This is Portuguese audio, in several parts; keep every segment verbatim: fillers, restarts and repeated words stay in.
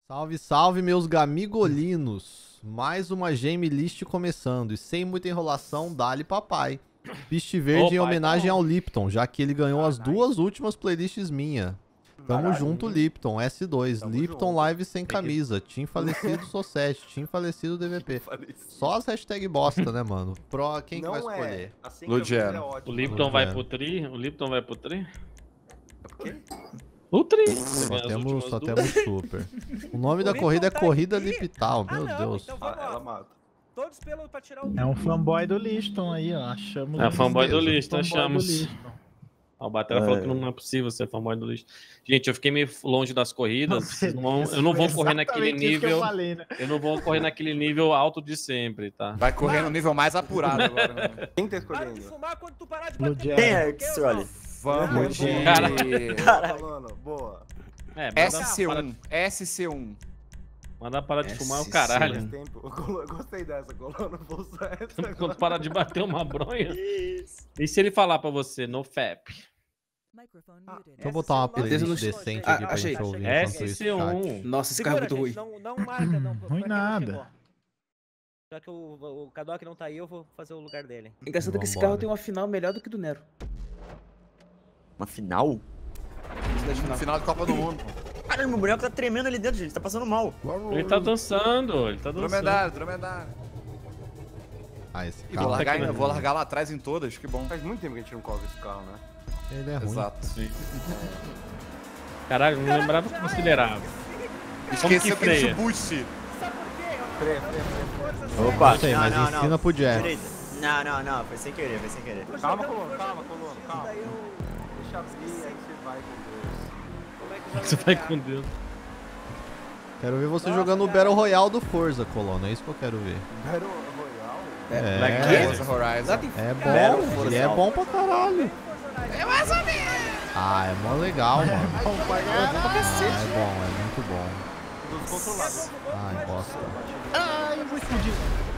Salve, salve, meus gamigolinos. Mais uma Game List começando. E sem muita enrolação, dá-lhe papai. Piste verde Opa, em homenagem então. ao Lipton, já que ele ganhou Ah, as nice. duas últimas playlists minha. Tamo Caralho. junto, Lipton, S dois. Tamo Lipton junto. Live sem que- camisa. Team falecido, sou sete. Team falecido, D V P. Falecido. Só as hashtag bosta, né, mano? Pro, quem que vai Não escolher? é. Assim Ludiano. que é O ótimo. Lipton vai Ludiano. pro tri? O Lipton vai pro tri? quê? O tri. Só As temos, últimas só duas. temos super. O nome da O corrida é Lipton tá Corrida aqui? Lipital, Ah, meu não, Deus. então Ah, vamos ela lá. mata. Todos pelo pra tirar o... É um fanboy do Liston aí, ó. Achamos. É um fanboy do Beleza. Liston, fanboy do achamos. Liston. Ah, o Batera falou que não é possível ser fanboy do Liston. Gente, eu fiquei meio longe das corridas. Vocês não vão- eu não vou Foi correr naquele exatamente isso que eu nível. falei, né? Eu não vou correr naquele nível alto de sempre, tá? Vai correr no nível mais apurado agora. Né? Quem tá Para de escolhendo? fumar quando tu parar de No bater dia- palma, Quem é ok, que ou olha? não? Vamos de Cara. Boa, falando. Boa. É, manda, S C para, um. S C um. manda parar de fumar o S C um. caralho. Faz tempo. Eu colo- eu gostei dessa, Colono. Vou usar essa Quando agora. parar de bater uma bronha. Isso. E se ele falar pra você, no F A P? Deixa eu botar uma playlist Beleza, não- decente Ah, aqui pra achei. gente ouvir enquanto isso, chat. S C um. Nossa, esse carro é Segura, muito gente, ruim. não, não marca, não. pra Ruim quem não nada. chegou. Já que o, o Kadok não tá aí, eu vou fazer o lugar dele. Engraçado que esse Vambora. carro tem uma final melhor do que do Nero. Uma final? Velocidade final. Final de Copa do Mundo. Caralho, meu boneco tá tremendo ali dentro, gente. Tá passando mal. Ele tá dançando, ele tá dançando. Dromedário, dromedário. Ah, esse Vou carro largar, aqui, eu vou largar lá atrás em todas, que bom. Faz muito tempo que a gente não coloca esse carro, né? ele é ruim. Exato. Caralho, não lembrava como acelerava. Esqueceu que ele freia? tinha boost. Freia, freia, freia. Opa, Não sei, não, mas não, ensina não. pro Jeff. Direita. Não, não, não. Foi sem querer, foi sem querer. Calma, Colono, calma, Colono, calma. Daí eu... Deixa abrir, aí você vai com Deus. Como é que joga Você vai G T A? com Deus. Quero ver você Nossa, jogando o cara. Battle Royale do Forza, Colono. É isso que eu quero ver. Battle Royale? É, Black Forza Horizon. Lá tem é Battle bom. Forza. Ele é bom pra caralho. É mais ou menos. Ah, é mó legal, mano. É bom pra Ah, cacete. é bom, é muito bom. Dos controlados. Ai, bosta. Ai, eu vou explodir.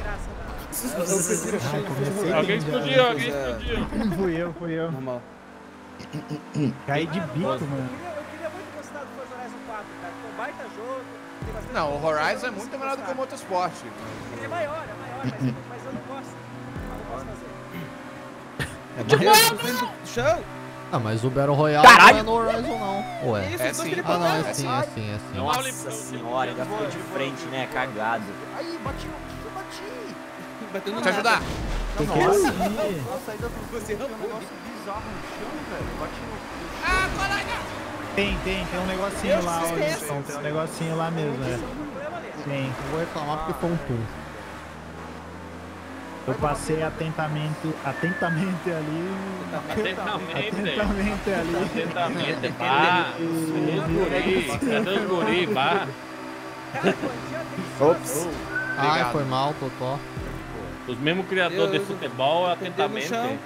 Ai, comecei Alguém bem já. explodiu, alguém explodiu. Fui eu, fui eu. Normal. Caí de bico, Eu mano. queria, eu queria muito gostar do Forza Horizon quatro, cara. Foi um baita jogo. Tem bastante Não, o coisa, Horizon é eu muito preciso melhor do que o gostar. Motorsport. Ele é maior, é maior, mas, mas eu não gosto. Eu não posso fazer. Do chão! Ah, mas o Battle Royale Caralho! não é no Horizon, não. Ué. É sim. Ah, não, é É sim, sim. é sim, é sim. Não, Nossa olha, senhora, ainda ficou de frente, né? Cagado. Aí, bati no... Eu bati. Bateu no Vou te ajudar. Tem que ir assim. A saída do Você tem um rampou. negócio bizarro no chão, velho. Bati no... Tem, tem, tem um negocinho lá, ó, Liston. Tem um negocinho lá mesmo, é. Tem. Não vou reclamar porque foi um pum. Eu passei atentamente, atentamente ali. Atentamente. Atentamente ali. Atentamente, pá. Cadê os guri? Cadê os guri, pá? Ops. Ai, Obrigado. foi mal, Totó. Os mesmos criadores de Eu- futebol, Perdeu no atentamente. chão.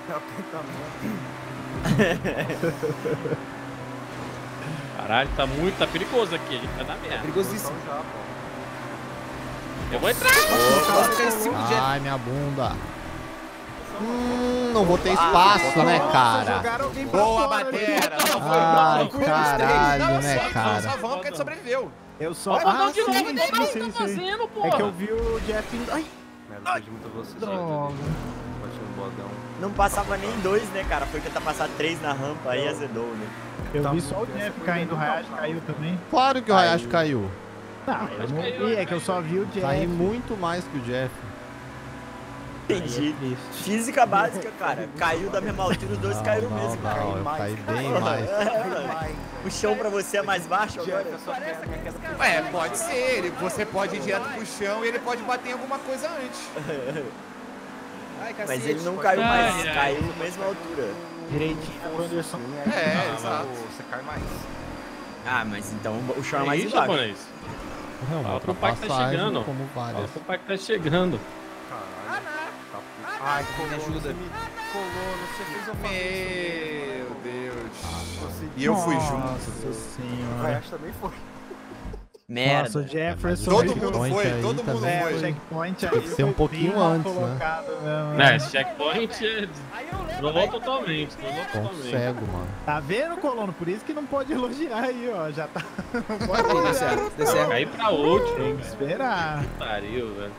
Caralho, tá muito, tá perigoso aqui, a gente vai dar merda. Perigosíssimo. Então já, pô. Eu vou entrar. Ficar em cima do Jeff. Ai, minha bunda. Hum, não vou ter espaço, né, cara? Boa, Batera. Não foi Ai, mal. caralho, Não, né, só- cara? Só vamos porque ele sobreviveu. Eu só. Vai mandar Ah, de novo, sim, não, sim, não, sim, tá sim. fazendo, porra. É que eu vi o Jeff indo. Ai, Merda, perdi muita velocidade. droga. Bati no bodão. Não passava nem dois, né, cara? Foi tentar passar três na rampa, aí azedou, né? Eu Tá vi muito só o bem, Jeff essa caindo, o foi Hayashi muito caiu também. Claro que o Hayashi caiu. Não, eu não vi, é que eu só vi o Jeff. Caí muito mais que o Jeff. Entendi. Aí é triste. Física básica, cara. Caiu da mesma altura, os dois Não, caíram não, mesmo. não, eu mais. caí bem mais. É, o chão pra você é mais baixo agora? Jeff, eu só quero minha queda por Ué, pode ser. Ele, você pode ir direto pro chão e ele pode bater em alguma coisa antes. Ai, Mas cacete. ele não caiu mais, Ai, ai. caiu na mesma altura. Direitinho, Anderson. É, Não, exato. Você cai mais. Ah, mas então o chão é É mais isso, embaixo. japonês. Não, Fala pro pai que tá ultrapassagem chegando. como Fala várias. pro pai que tá chegando. Caralho. Tá puto. Ai, Colono, ajuda. você me... Colono, você fez eu fazer Meu Deus. isso. E eu fui Nossa junto. O senhora. Hayashi também foi. Merda. Nossa, o Jefferson. Todo ele- mundo checkpoint foi, aí todo mundo também. É, o foi. checkpoint aí Tem que ser um foi pouquinho bem mal antes, né? colocado mesmo, Né, esse checkpoint Aí eu lembro. trollou totalmente, trollou Ponto totalmente. cego, mano. Tá vendo, Colono? Por isso que não pode elogiar aí, ó. Já tá. Não pode Aí, deu elogiar. certo, deu certo. Cair pra último, Tem hein, que velho. esperar. Pariu, velho.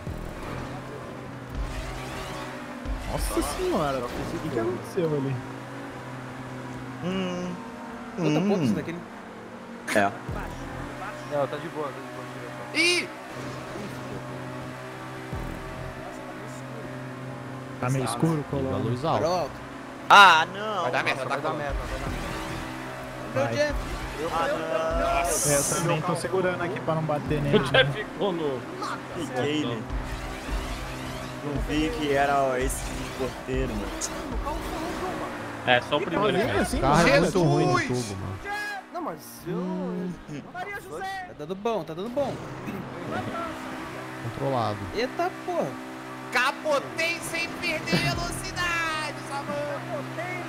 Nossa senhora, o que, que aconteceu ali? Hum. Quanto ponto isso Hum. daqui? É. Não, tá de boa, tá de boa. Ih! Tá meio escuro, A Colono. luz alta. Pronto. Ah, não. Vai dar merda, tá Vai dar com... merda, vai dar merda. Meu Vai. Jeff. Ah, É, eu também tô segurando aqui pra não bater O nele. Jeff ficou no. não. Fiquei, né? Não vi que era esse tipo de porteiro, mano. É, só o primeiro. Sozinho, cara. assim, O carro é muito Jesus! ruim no tubo, mano. Não, mas eu... Maria José. Tá dando bom, tá dando bom. Controlado. Eita porra. Capotei sem perder velocidade, Samu!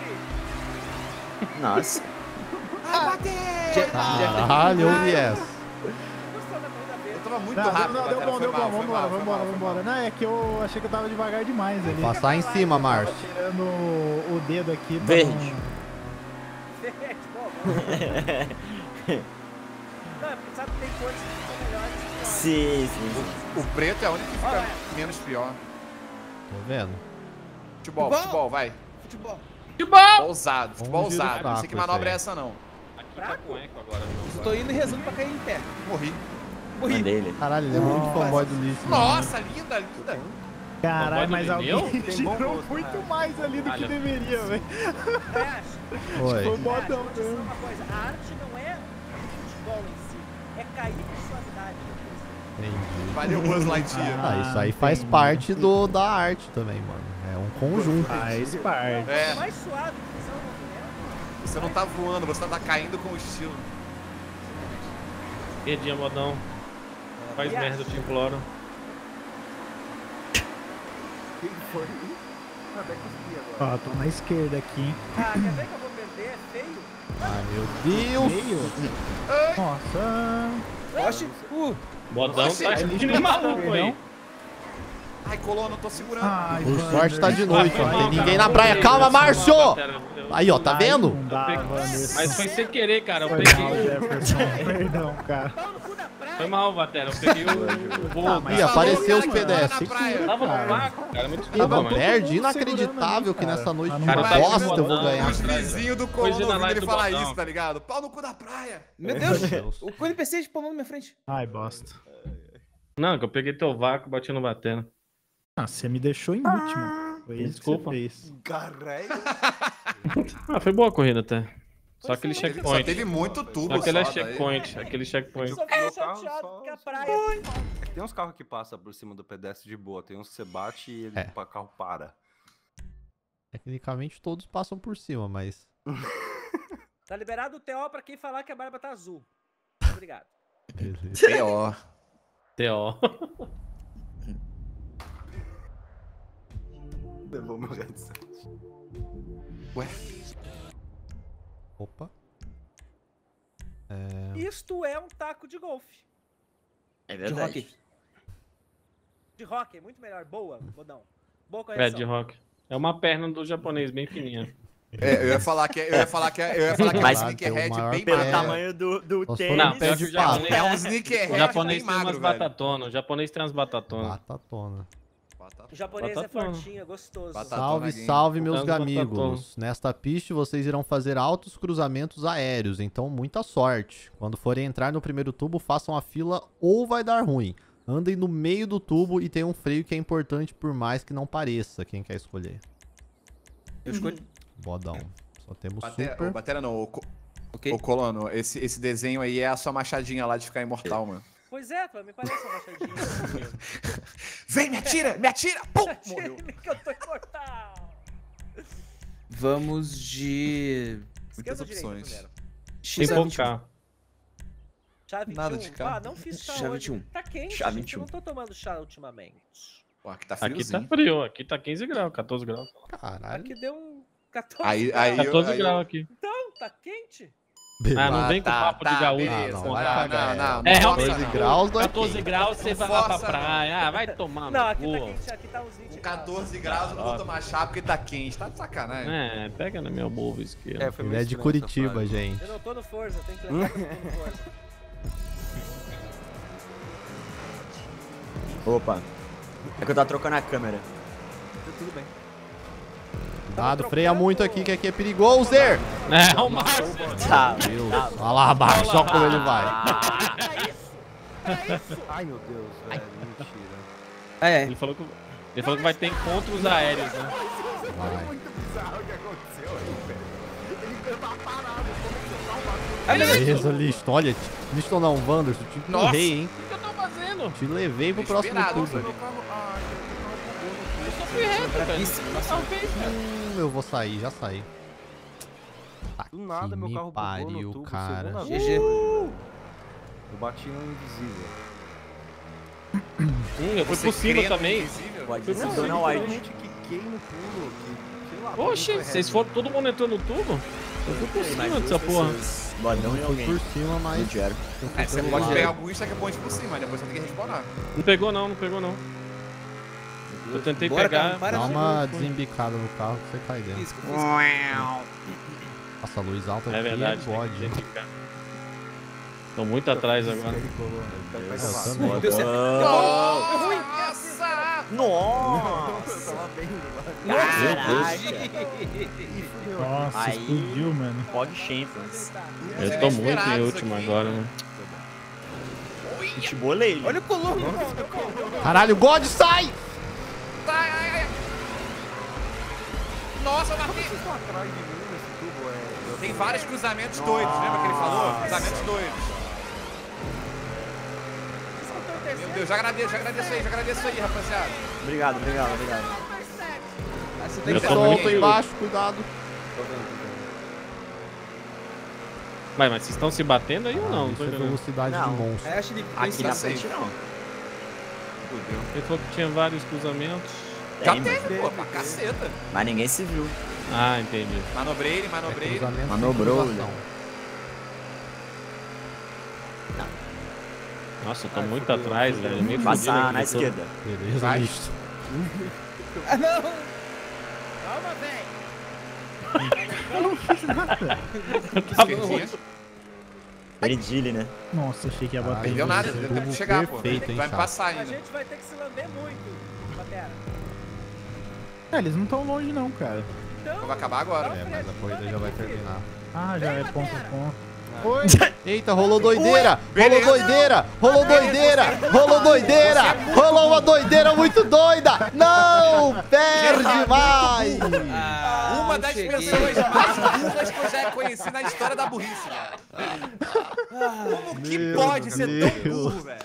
Nossa. Ai, batei! Jeff, Caralho, eu vi essa. Eu tava muito Não, rápido, não, deu Batera, bom, foi deu mal, bom, foi vambora, mal, foi vambora, mal, foi vambora. mal. Não, é que eu achei que eu tava devagar demais ali. Passar em cima, Tava Márcio. tirando o o dedo aqui. pra Verde. não- Não, é porque sabe que tem coisas que são melhores que piores. Sim, sim. O preto é o único que fica menos pior. Tô vendo. Futebol, Futebol. futebol, vai. Futebol. Futebol ousado, futebol Um giro ousado. Não sei que fraco manobra é esse essa, não. Aqui tá com eco agora. Eu tô indo e rezando pra cair em pé. Morri. Morri. Mandei ele. Caralho, ele é muito Nossa. fanboy do lixo. mano. Nossa, linda, linda. Caralho, Fanboy mas do alguém pneu? Tem bom tirou gosto, muito né? mais ali do que Olha. deveria, velho. Crash, Foi Oi. botão Crash, vou te dizer mesmo. uma coisa. A arte não é futebol em si. É cair com suavidade. Entendi. Valeu, Buzz Lightyear. Ah, isso aí faz parte do, da arte também, mano. É um conjunto. Faz parte. É, Mais suave que fizer um movimento. você não tá voando, você tá caindo com estilo. Perdia, modão. Faz Yes. merda, eu te imploro. Quem foi? Ah, vai conseguir agora. Ó, tô na esquerda aqui, hein. Ah, quer ver que eu vou perder? É feio? Ai, meu Deus. Meio. Nossa. Oxe. Uh. Modão Oxe, tá é de lixo, maluco aí. Ai, Colono, tô segurando. Ai, Por Wander. sorte tá de noite, ó. Foi Tem mal, ninguém cara. na praia. Foi Calma, mal, Márcio! Batera. Eu- Aí, ó, tá Aí vendo? não dá, Eu peguei- Wanderson. Mas foi sem querer, cara. Eu Foi peguei mal, o. Jefferson. Perdão, cara. Pau no cu da praia. Foi mal, Batera. Eu peguei o. o voo. Ah, mas Ih, apareceu os Falou, cara, pedestres. na praia. Tava cara. no vácuo, cara. Muito Tava desculpa, mano. nerd, mundo inacreditável segurando que ali, nessa cara. noite Mas de não Cara, vai. tá bosta eu vou incomodando, ganhar. Os vizinhos do Colono Coisa na ouvindo live ele do falar botão. isso, tá ligado? Pau no cu da praia. Meu Deus. Deus. O N P C spawnou na minha frente. Ai, bosta. Não, que eu peguei teu vácuo e bati no Batera. Ah, você me deixou em último. Foi isso Desculpa. que você fez. Carrega. Ah, foi boa a corrida até. Só aquele Ele só checkpoint. teve muito tubo Só aquele é só, daí. checkpoint. Aquele checkpoint. Eu só fico Meu carro chateado só- porque a só- praia... É que tem uns carros que passam por cima do pedestre de boa. Tem uns que você bate e ele, É. o carro para. Tecnicamente todos passam por cima, mas. Tá liberado o T O pra quem falar que a barba tá azul. Obrigado. Beleza. Pior. T O. Levou meu headset. Ué, Opa. É... Isto é um taco de golfe. É De verdade. rock. De rock, é muito melhor. Boa, Bodão. Boa Red correção. Rock. É uma perna do japonês bem fininha. é, eu ia falar que eu ia falar que eu ia falar que é um Mas sneakerhead tem o maior bem Pelo É. magro. tamanho do, do Só se for tênis. na pé pior de que o japonês- É um O sneakerhead japonês bem tem umas magro, velho. batatonas. O japonês tem umas batatonas. Batatona. O japonês é Batatona. fortinho, é gostoso. Batata- Salve, Tatonadinho. salve, meus Tanto amigos. batatona. Nesta pista vocês irão fazer altos cruzamentos aéreos, então muita sorte. Quando forem entrar no primeiro tubo, façam a fila ou vai dar ruim. Andem no meio do tubo e tem um freio que é importante por mais que não pareça. Quem quer escolher? Eu escolhi. Bodão. Só temos Batera, super. o Batera não, o, Co- Ok. o Colono, esse, esse desenho aí é a sua machadinha lá de ficar imortal, mano. Pois é, pô, me parece uma machadinha. Vem, me atira, me atira! Pum! Morreu. Time que eu tô imortal. Vamos de. Muitas Esquerda ou direita opções. primeiro? Tem X A pouco vinte e um. carro. Chá vinte e um. Nada de carro. Ah, não fiz chá Chá hoje. vinte e um. Tá quente, Chá gente. vinte e um. Eu não tô tomando chá ultimamente. Pô, aqui tá Aqui friozinho. tá frio. Aqui tá quinze graus, quatorze graus. Caralho. Aqui deu um quatorze Aí, aí, eu, quatorze aí, graus eu, aqui. Então, tá quente? Ah, não vem com tá, papo tá, de gaúcho. beleza. não, pô. vai Não, cagar, não, não. É, não realmente, força, catorze não. graus daqui. quatorze graus você Não vai lá pra força, praia. Ah, vai tomar Não, no aqui tá cu. quente, aqui tá uns vinte Com graus. quatorze graus eu não vou tomar chá porque tá quente. Tá de sacanagem. É, pega na minha boba esquerda. É, foi Ele meio é de estranho essa Curitiba, frase. gente. Eu não tô no Forza, tem que lembrar que eu não tô no Forza. Opa. É que eu tava trocando a câmera. Tá tudo bem. Cuidado, freia muito aqui, que aqui é perigoso. Zer. É, o Márcio. Tá. Deus. Olha lá abaixo, só como ele vai. Era isso! Era isso! Ai, meu Deus, velho. Mentira. É, Ele falou que, ele falou que vai ter encontros aéreos, né? Vai. Beleza, Liston. Olha, Liston não, Wanderson. Te Nossa. empurrei, hein? O que eu tô fazendo? Te levei pro próximo Esperado, turno. meu carro- ai, Eu só fui reto, velho. bravíssimo. Nossa, Talvez, cara. Hum, eu vou sair, já saí. Tá Do nada, que meu me carro bugou pariu, no tubo, cara. segunda G G. vez. Eu bati no invisível. Hum, eu fui Você por cima crê no também. invisível? Pode Fui ser por Dona cima. White. Literalmente quiquei no pulo. Que, sei lá, Oxe, foi vocês reto. foram, todo mundo entrou no tubo? Eu fui por cima dessa porra. Badão e Fui alguém. por cima, mas... Não quero. eu fui É, você pelo pode lado. pegar alguns checkpoints por cima, depois você tem que respawnar. Não pegou não, não pegou não. Eu tentei Bora, pegar. cara, para Dá de- uma desembicada no carro que você cai dentro. Isso, que eu fiz. Nossa, a luz alta É aqui verdade. é tem bode. que ficar. Tô muito atrás agora. Eu Nossa, também. Deu certo. Nossa! Nossa! tava bem Caraca! Nossa, Aí- explodiu, mano. Pog Champions. Eu tô muito em último agora, mano. Te bolei. Olha o Colombo. Caralho, God, sai! Ai, ai, ai. Nossa, eu matei! Vocês estão atrás de mim nesse tubo, é... eu Tem tô- vários cruzamentos doidos, lembra que ele falou? Cruzamentos doidos. Meu Deus, já agradeço, já agradeço aí, já agradeço aí, rapaziada. Obrigado, obrigado, obrigado. Ah, você Eu tem que tô Solta muito- embaixo, cuidado. Tô vendo, tô vendo. Mas, mas vocês estão se batendo aí ou não? Não Isso tô é entendendo. velocidade Não. de monstro. É, acho que Aqui na tá frente safe. não. Fudeu. Ele falou que tinha vários cruzamentos. Já Tem, teve, mas- pô, pra caceta. Mas ninguém se viu. Ah, entendi. Manobrei ele, É manobrei ele. cruzamento sem Manobrou, cruzação. Nossa, eu tô muito atrás, velho. Eu me fudi Passar naquele na todo. esquerda. Beleza, Vai. listo. Ah, não! Calma, velho! Esquerdinha. Peridile, né? Nossa, achei que ia bater. Perdeu nada, Esse deu tempo de tubo chegar, pô. perfeito, hein, Vai me Chato? passar A ainda. gente vai ter que se lamber muito, Batera. É, eles não estão longe não, cara. Então, Vai acabar agora. É, mas a corrida já vai terminar. Ah, já é ponto a ponto. Oi! Eita, rolou doideira! Rolou Beleza. doideira! Rolou doideira! Rolou doideira! Rolou uma doideira muito doida! Não! Perde mais! Ah, Uma não das cheguei. pessoas mais burras que eu já conheci na história da burrice, velho. Como que Meu pode ser tão Deus. burro, velho?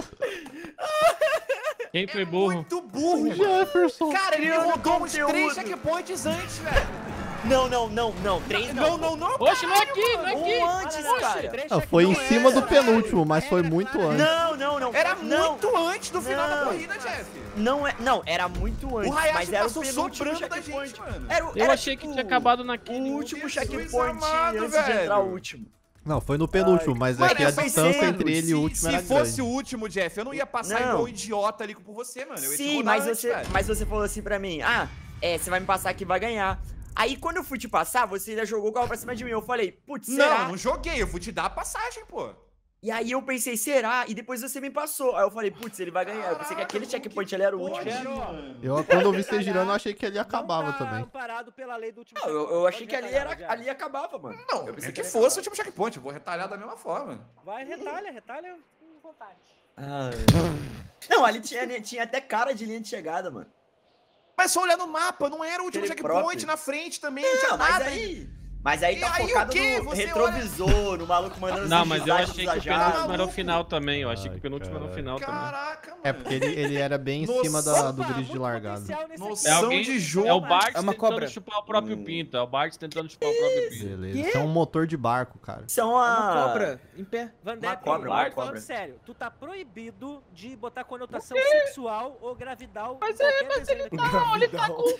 Quem foi burro? Muito burro, mano. Jefferson! Cara, ele Criando rodou uns três conteúdo. checkpoints antes, velho. Não, não, não, não. Três Não, não. não, não. Oxe, não é aqui, não é aqui. Um antes, cara. Ah, foi em cima do penúltimo, mas foi muito antes. Não, não, não. Era não, muito antes do final da Não. corrida, Jeff. Não, é, não, era muito antes. O Hayashi mas era o passou penúltimo soprando da checkpoint. gente, mano. Era, o- Eu era, achei que tipo, tinha acabado o naquele. último Jesus checkpoint amado, antes de entrar o velho. último. Não, foi no penúltimo, mas é Mano, que a eu pensei, distância mano, entre ele e se, o último se era fosse grande. o último, Jeff, eu não ia passar Não. igual um idiota ali por você, mano. Eu ia te Sim, rodar mas antes, você, velho. mas você falou assim pra mim, ah, é, você vai me passar aqui e vai ganhar. Aí quando eu fui te passar, você ainda jogou o carro pra cima de mim. Eu falei, putz, será? Não, não joguei, eu vou te dar a passagem, pô. E aí eu pensei, será? E depois você me passou. Aí eu falei, putz, ele vai ganhar. Eu pensei que aquele checkpoint ali era o último. Eu, quando eu vi você girando, eu achei que ele acabava não tá também. amparado pela lei do último Não, eu, eu checkpoint. achei Pode que ali, retalhar, era, já. ali acabava, mano. Não, eu pensei é que ele fosse o último checkpoint, eu vou retalhar da mesma forma. Vai, retalha, retalha com vontade. Ah, não, ali tinha, tinha até cara de linha de chegada, mano. Mas só olhar no mapa, não era o último Aquele checkpoint próprio. na frente também, não tinha Não, mas nada. aí... Mas aí E tá aí o focado quê? no Você retrovisor, no maluco mandando Não, mas eu zigzag achei dos que o ajados. penúltimo era o final também. Eu achei que Ai, o penúltimo era o caralho. final também. Caraca, mano. É porque ele, ele era bem em Nossa, cima da, do Opa, grid de muito largada. potencial nesse Nossa. É aqui. alguém. de jogo. É o Bart É uma tentando cobra. chupar o próprio Hum. pinto. É o Bart tentando chupar o próprio pinto. Beleza. Isso é um motor de barco, cara. São É a... uma cobra, em pé. Vandeck, cobra, agora uma falando cobra. sério, tu tá proibido de botar conotação sexual ou gravidal Mas em é, qualquer mas ele desenho tá, daquele. ele tá com...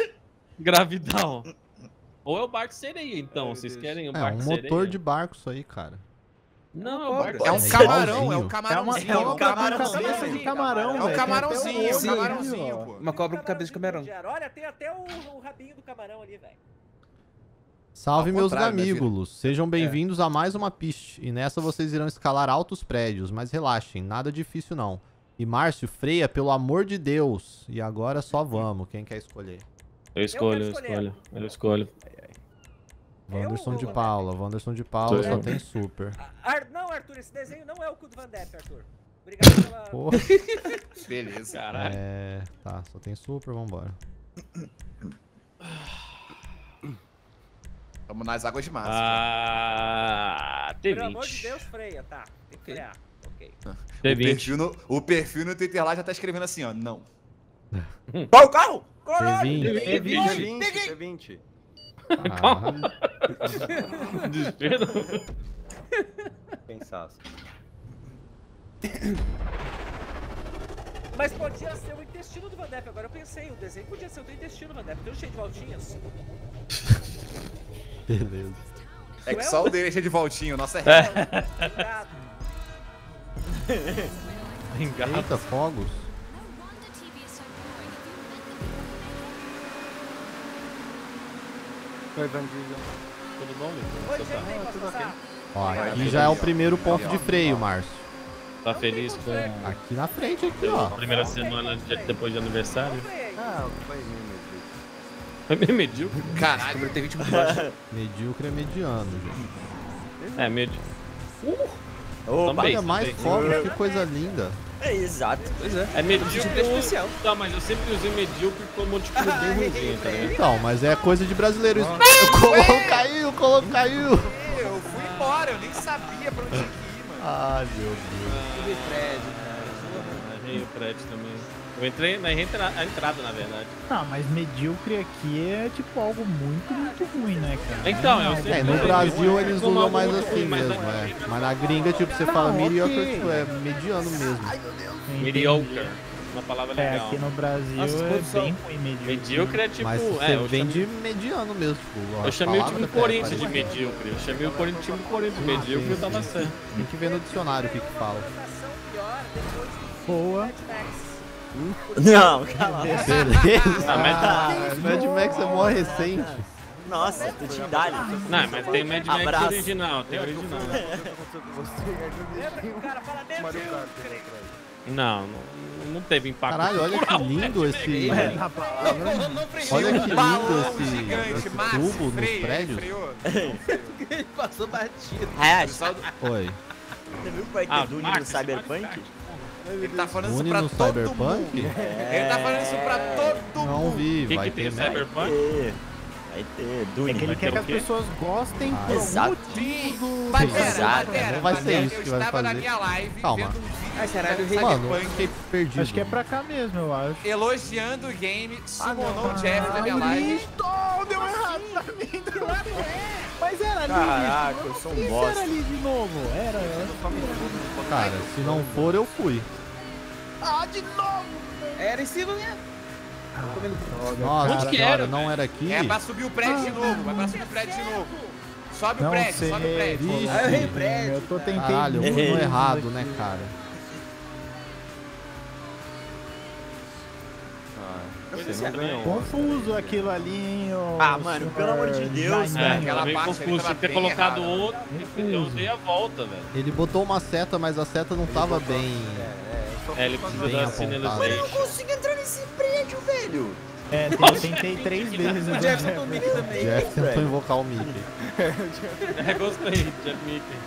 Gravidão. Ou é o Bart Sereia, então. Ai, Vocês Deus. querem o É, Bart um Sereia? motor de barco isso aí, cara. Não, É um Igualzinho. camarão, é um É uma camarãozinho. cobra com camarãozinho. cabeça de camarão, É um velho. camarãozinho, Tem é um até o olho, camarãozinho, ó. pô. Uma cobra com cabeça de camarão. Olha, tem até o, o rabinho do camarão ali, velho. Salve, Ao meus contrário, né, amigos. Sejam bem-vindos a mais uma piste. E nessa vocês irão escalar altos prédios, mas relaxem, nada difícil não. E Márcio, freia, pelo amor de Deus. E agora só vamos. Quem quer escolher? Eu escolho, eu Eu quero escolher. escolho. Eu escolho. Wanderson Eu de ou o Paula. Wanderson de Paula Sou só eu. tem super. Ar... Não, Arthur, esse desenho não é o cu do Van Depp, Arthur. Obrigado pela... Porra. Beleza. Caralho. É. Tá, só tem super, vambora. Vamos nas águas de março. Ah, Pelo amor de T vinte. Deus, freia, tá. Tem que frear. Ok. O T vinte. perfil, no, o perfil no Twitter lá já tá escrevendo assim, ó, não. Qual o carro? T vinte. T vinte, T vinte. Caralho. Desespero. Pensasse. Mas podia ser o intestino do Van Depp. Agora eu pensei, o desenho podia ser o do intestino do Van Depp. Tudo cheio de voltinhas. Beleza. É que só o dele é cheio de voltinho, o nosso é reto. Obrigado. Eita, fogos. Oi, Van Diesel. Tudo bom, Vitor? Oi, Você tá, gente, posso passar? Ó, aqui já é o primeiro ponto de freio, Márcio. tá feliz com Aqui na frente, aqui, ó. a primeira semana de- depois de aniversário? Ah, foi meio medíocre. Foi meio medíocre. Caralho. Sobre T vinte muito baixo. Medíocre é mediano, gente. É, medíocre. Opa, Também. Olha, mais fogos, que coisa linda. é exato. Pois é. É medíocre. Tipo especial. Tá, mas eu sempre usei medíocre como tipo bem ruimzinho, tá ligado? Então, mas é coisa de brasileiro isso. O Colombo caiu, o Colombo caiu. Eu fui embora, eu nem sabia pra onde tinha que ir, mano. Ai, meu Deus. Tudo prédio, cara. Errei o prédio também. Eu entrei na entra- a entrada, na verdade. Não, mas medíocre aqui é tipo algo muito, muito ruim, né, cara? Então, eu Não, sempre- É, no Brasil eles Como usam algo mais muito assim ruim, mas mesmo, aqui- é. Mas na gringa, tipo, você fala Não, mediocre, ok. tipo, é mediano mesmo. entendi. Mediocre. Uma palavra É, legal. aqui no Brasil Nossa, é produção. bem ruim medíocre. Medíocre é tipo. Mas é, você eu vem chamei, de mediano mesmo, tipo. a eu chamei o palavra time até Corinthians de parece- medíocre. Eu chamei o Corinthians, time Corinthians de medíocre e eu tava certo. Tem que ver no dicionário o que que fala. Votação pior depois de Boa. Mad Max. Não, calma. Beleza. Ah, mas- Ah, Mad Max é mó recente. Nossa, tu te dá. Não, mas tem o Mad Max Abraço. original, tem original. Lembra que o cara fala medíocre? Não, não, não teve impacto. Caralho, olha que cultural, lindo Mad esse. É, na palavra. Olha que Um lindo balão esse, gigante, esse massa, tubo nos freio, prédios. freou. Ele passou batido. Hashtag. Oi. Você viu que vai ter Ah, Dune Max, no Cyberpunk? Ele tá falando Dune isso pra no todo Cyberpunk? mundo. Ele tá falando isso pra todo Não mundo. vi, O que, vai que tem ter, né? Cyberpunk? Ter. Vai ter Dune. É que ele Vai quer ter que o as quê? pessoas gostem Ah, por algum exato. motivo. Sim, Batera, Exato. Batera, Não vai ser Batera, isso que eu vai estava na fazer. minha live Calma. vendo um vídeo Ai, caralho, do eu Mano, eu Cyberpunk, fiquei perdido. Acho que é pra cá mesmo, eu acho. elogiando o game, summonou o Jeff na minha live. Deu errado pra mim. Deu errado. Mas era ali. Caraca, eu sou um Isso bosta. era ali de novo. Era, era. Cara, se não for, eu fui. Ah, de novo. Era em cima mesmo. Nossa Onde que senhora, era, não era aqui? É pra subir o prédio de novo, vai pra subir o prédio de novo. Sobe o Não prédio, sei. sobe o prédio. Vixe. Ah, eu errei prédio. Eu tô tentando. Caralho, eu fui no errado, né, cara? Você não ganhou. Confuso aquilo ali, hein, ô Ah, mano, senhor pelo amor de Deus, Janinho. É, Aquela ela meio parte ali confuso tava de ter bem colocado errada. outro. Eu dei a volta, velho. Ele botou uma seta, mas a seta não tava bem. É, ele precisa Bem da apontado. sinalization. consigo entrar nesse prédio, velho. É, eu tentei três vezes. O né? Jeff botou o Mickey também. Jeff tentou velho. invocar o Mickey. É, gostei, Jeff Mickey.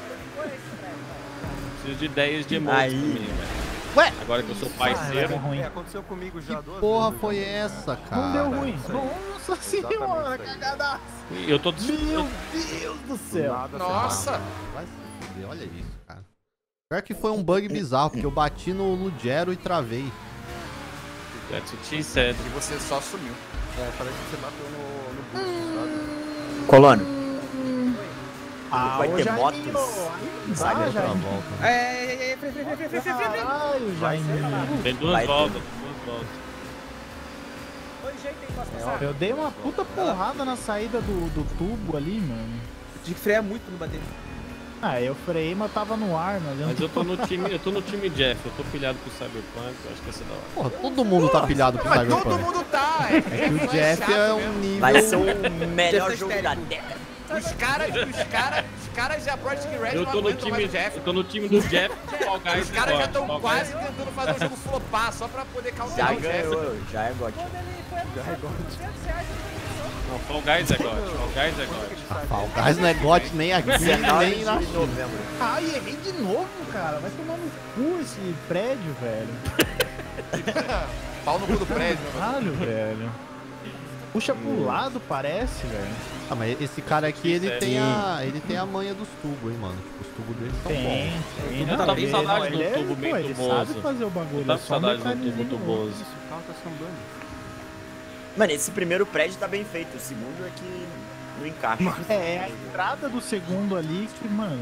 Preciso de ideias de emotes Aí. também, velho. Ué? Agora que eu sou Ah, parceiro. é ruim. É, aconteceu comigo já duas Porra, vezes. foi essa, cara? Não deu ruim. isso aí. Nossa senhora, isso aí. cagada. E eu tô des... Meu Deus do Do céu. nada, Nossa. Ah, vai se fuder, olha isso, cara. Pior que foi um bug bizarro, porque eu bati no Lugero e travei. That's what she said. E você só sumiu. É, parece que você bateu no, no boost, sabe? Colono. Ah, Vai ô, ter Janinho, motos? aí Sabe dá, outra Janinho. volta. É, é, é, freio, freio, freio, freio, freio, freio, freio. Caralho, Janinho. Tem duas Vai ter. voltas, duas voltas. Oi, gente, tem posso passar? Eu dei uma puta porrada na saída do, do tubo ali, mano. Tinha que frear muito pra não bater. Ah, eu freiei, mas tava no ar, mas eu Mas eu tô no time, eu tô no time Jeff, eu tô pilhado pro Cyberpunk, eu acho que ia ser da hora. Porra, todo mundo tá pilhado pro Mas todo Cyberpunk. mundo tá, é. É que o Jeff é um nível... Vai ser o melhor jogo da década. Os caras, os caras, os caras já Project Red Eu não tô no aguentam mais time, o Jeff. eu tô no time do Jeff, Fall Guys Os e caras já God, estão Fall quase Guys. tentando fazer um jogo flopar só pra poder Já causar o Jeff. ganhou, já é God. Quando ele foi anunciado por duzentos reais, ele foi Não, Fall Guys é God, Fall Guys é God. Ah, Fall Guys não é gote nem aqui, dezenove nem na de novembro. Ai, errei de novo, cara. Vai tomar no cu esse prédio, velho. Pau no cu do prédio. Caralho, velho. Puxa pro lado, parece, velho. Ah, mas esse cara aqui, ele Sério? tem a, ele tem a manha dos tubos, hein, mano. Tipo, os tubos dele são Tem, bons. tem. Eu não, tava com ele- saudade não, do ele é- tubo pô, bem ele tuboso. sabe fazer o bagulho. Eu tava é com só saudade do mecanismo tubo novo. tuboso. O carro tá sambando. Mano, esse primeiro prédio tá bem feito, o segundo é que não encaixa. É, a entrada do segundo ali que, mano...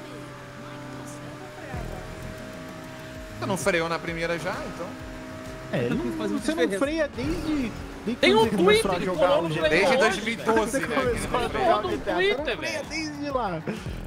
Você não freou na primeira já, então? É, ele não, faz muita você não diferença. freia desde... desde Tem quando um você tweet começou a que jogar colou o no G T A. Play Desde hoje, dois mil e doze, Você né? começou a Ele jogar colou o no G T A, Twitter, você não freia velho. desde lá.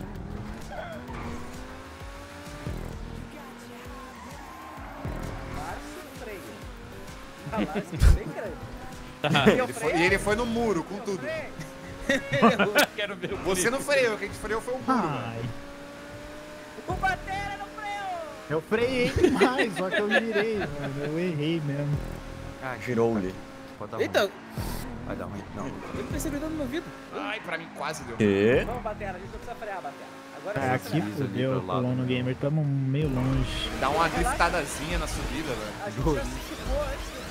Ah, lá, esse é bem grande. Ele foi- e ele foi no muro com tudo. Quero ver o Você não freou, quem te freou foi o muro. Ai, O Batera não freou! eu freiei demais, só que eu girei, mano. Eu errei mesmo. Ah, Girou-lhe. pode dar ruim. Eita, Vai dar ruim. Não. eu percebi dando no meu ouvido. Ai, pra mim quase deu. Quê? Vamos, Batera, a gente não precisa frear, Batera. Agora É, sim, aqui frear. fudeu, pro lado. Colono Gamer, tamo meio longe. Dá uma driftadazinha na subida, velho. A gente já se chegou antes do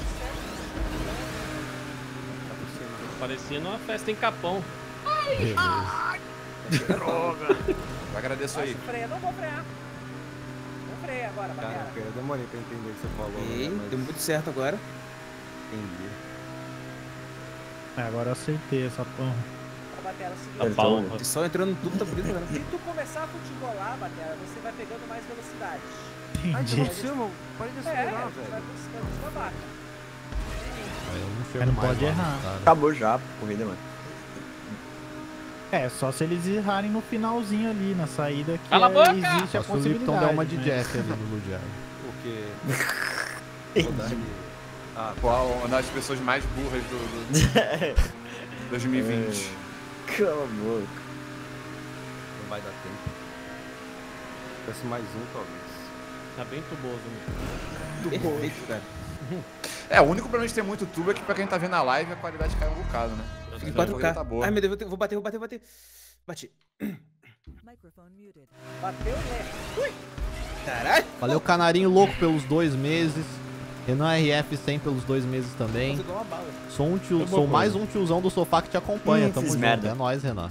Parecia uma festa em Capão. Eu agradeço aí. freia, não vou frear. Não freia agora, Cara, Batera. eu demorei pra entender o que você falou. Ei, né, mas deu muito certo agora. entendi. É, agora eu acertei essa porra. Ó, Batera, é o seguinte. Capão. O pessoal entrando no tubo, tá bonito agora. Se tu começar a futebolar, Batera, você vai pegando mais velocidade. Ai, que Entendi. você, mano? Parei de É, acelerar, vai velho. vai continuar baixo. Eu não Mas chego não mais pode lá, errar. cara. Acabou já a corrida, mano. É, só se eles errarem no finalzinho ali, na saída que Cala a é, boca! existe a Só se o Lipton possibilidade. der uma de né? Jeff ali no Ludiar. Porque... Vou dar ali. Ah, Qual uma das pessoas mais burras do, do dois mil e vinte? Cala a boca. não vai dar tempo. Se fosse mais um, talvez. Tá bem tuboso, né? Perfeito, cara. É, o único problema de ter muito tubo é que pra quem tá vendo a live a qualidade cai um bocado, né? Fica em A quatro corrida K. tá boa. Ai, meu Deus, vou ter- vou bater, vou bater, vou bater. Bati. Bateu, né? Ui! Caralho. Valeu, Canarinho Louco, pelos dois meses. Renan R F cem pelos dois meses também. Nossa, igual uma bala. Sou, um tio, Foi sou boa mais um tiozão do sofá que te acompanha. Hum, Tamo fiz junto. merda. É nóis, Renan.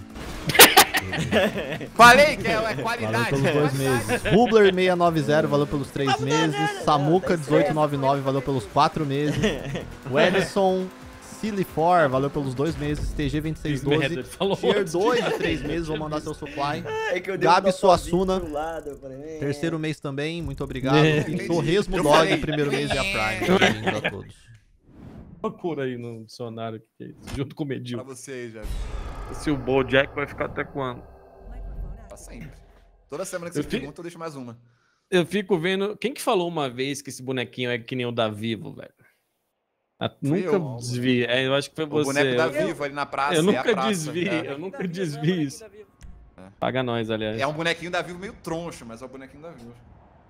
Falei que é, é Valeu qualidade. pelos dois meses. Rubler seiscentos e noventa, valeu pelos três meses. Samuca dezoito noventa e nove, valeu pelos quatro meses. Wellison Silifor, valeu pelos dois meses. T G vinte e seis Fiz merda, doze, ele falou Tier antes. dois de três meses, vou mandar seu supply. É que eu dei Gabi um Suassuna, pro lado, eu falei, "É". terceiro mês também, muito obrigado. É. E Torresmo Eu Dog, falei. primeiro mês e a Prime. Bem-vindo a todos. Procura aí no dicionário o que que é isso, junto com o Pra Medil. você aí, já. Se o Bojack vai ficar até quando? Pra sempre. Toda semana que Eu você fi- pergunta, eu deixo mais uma. Eu fico vendo. Quem que falou uma vez que esse bonequinho é que nem o da Vivo, velho? Ah, nunca eu. desvi. É, eu acho que foi O você. boneco da eu, Vivo ali na praça. eu é a nunca praça, desvi. é. Eu nunca Bonequinho da Vivo, desvi bonequinho isso. da Vivo. Paga nós, aliás. É um bonequinho da Vivo meio troncho, mas é o bonequinho da Vivo.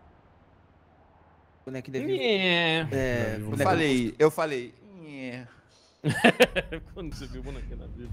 Boneco de Vivo. É. É, Eu Eu boneco- falei, eu falei. "Nhé". Quando você viu o bonequinho da Vivo.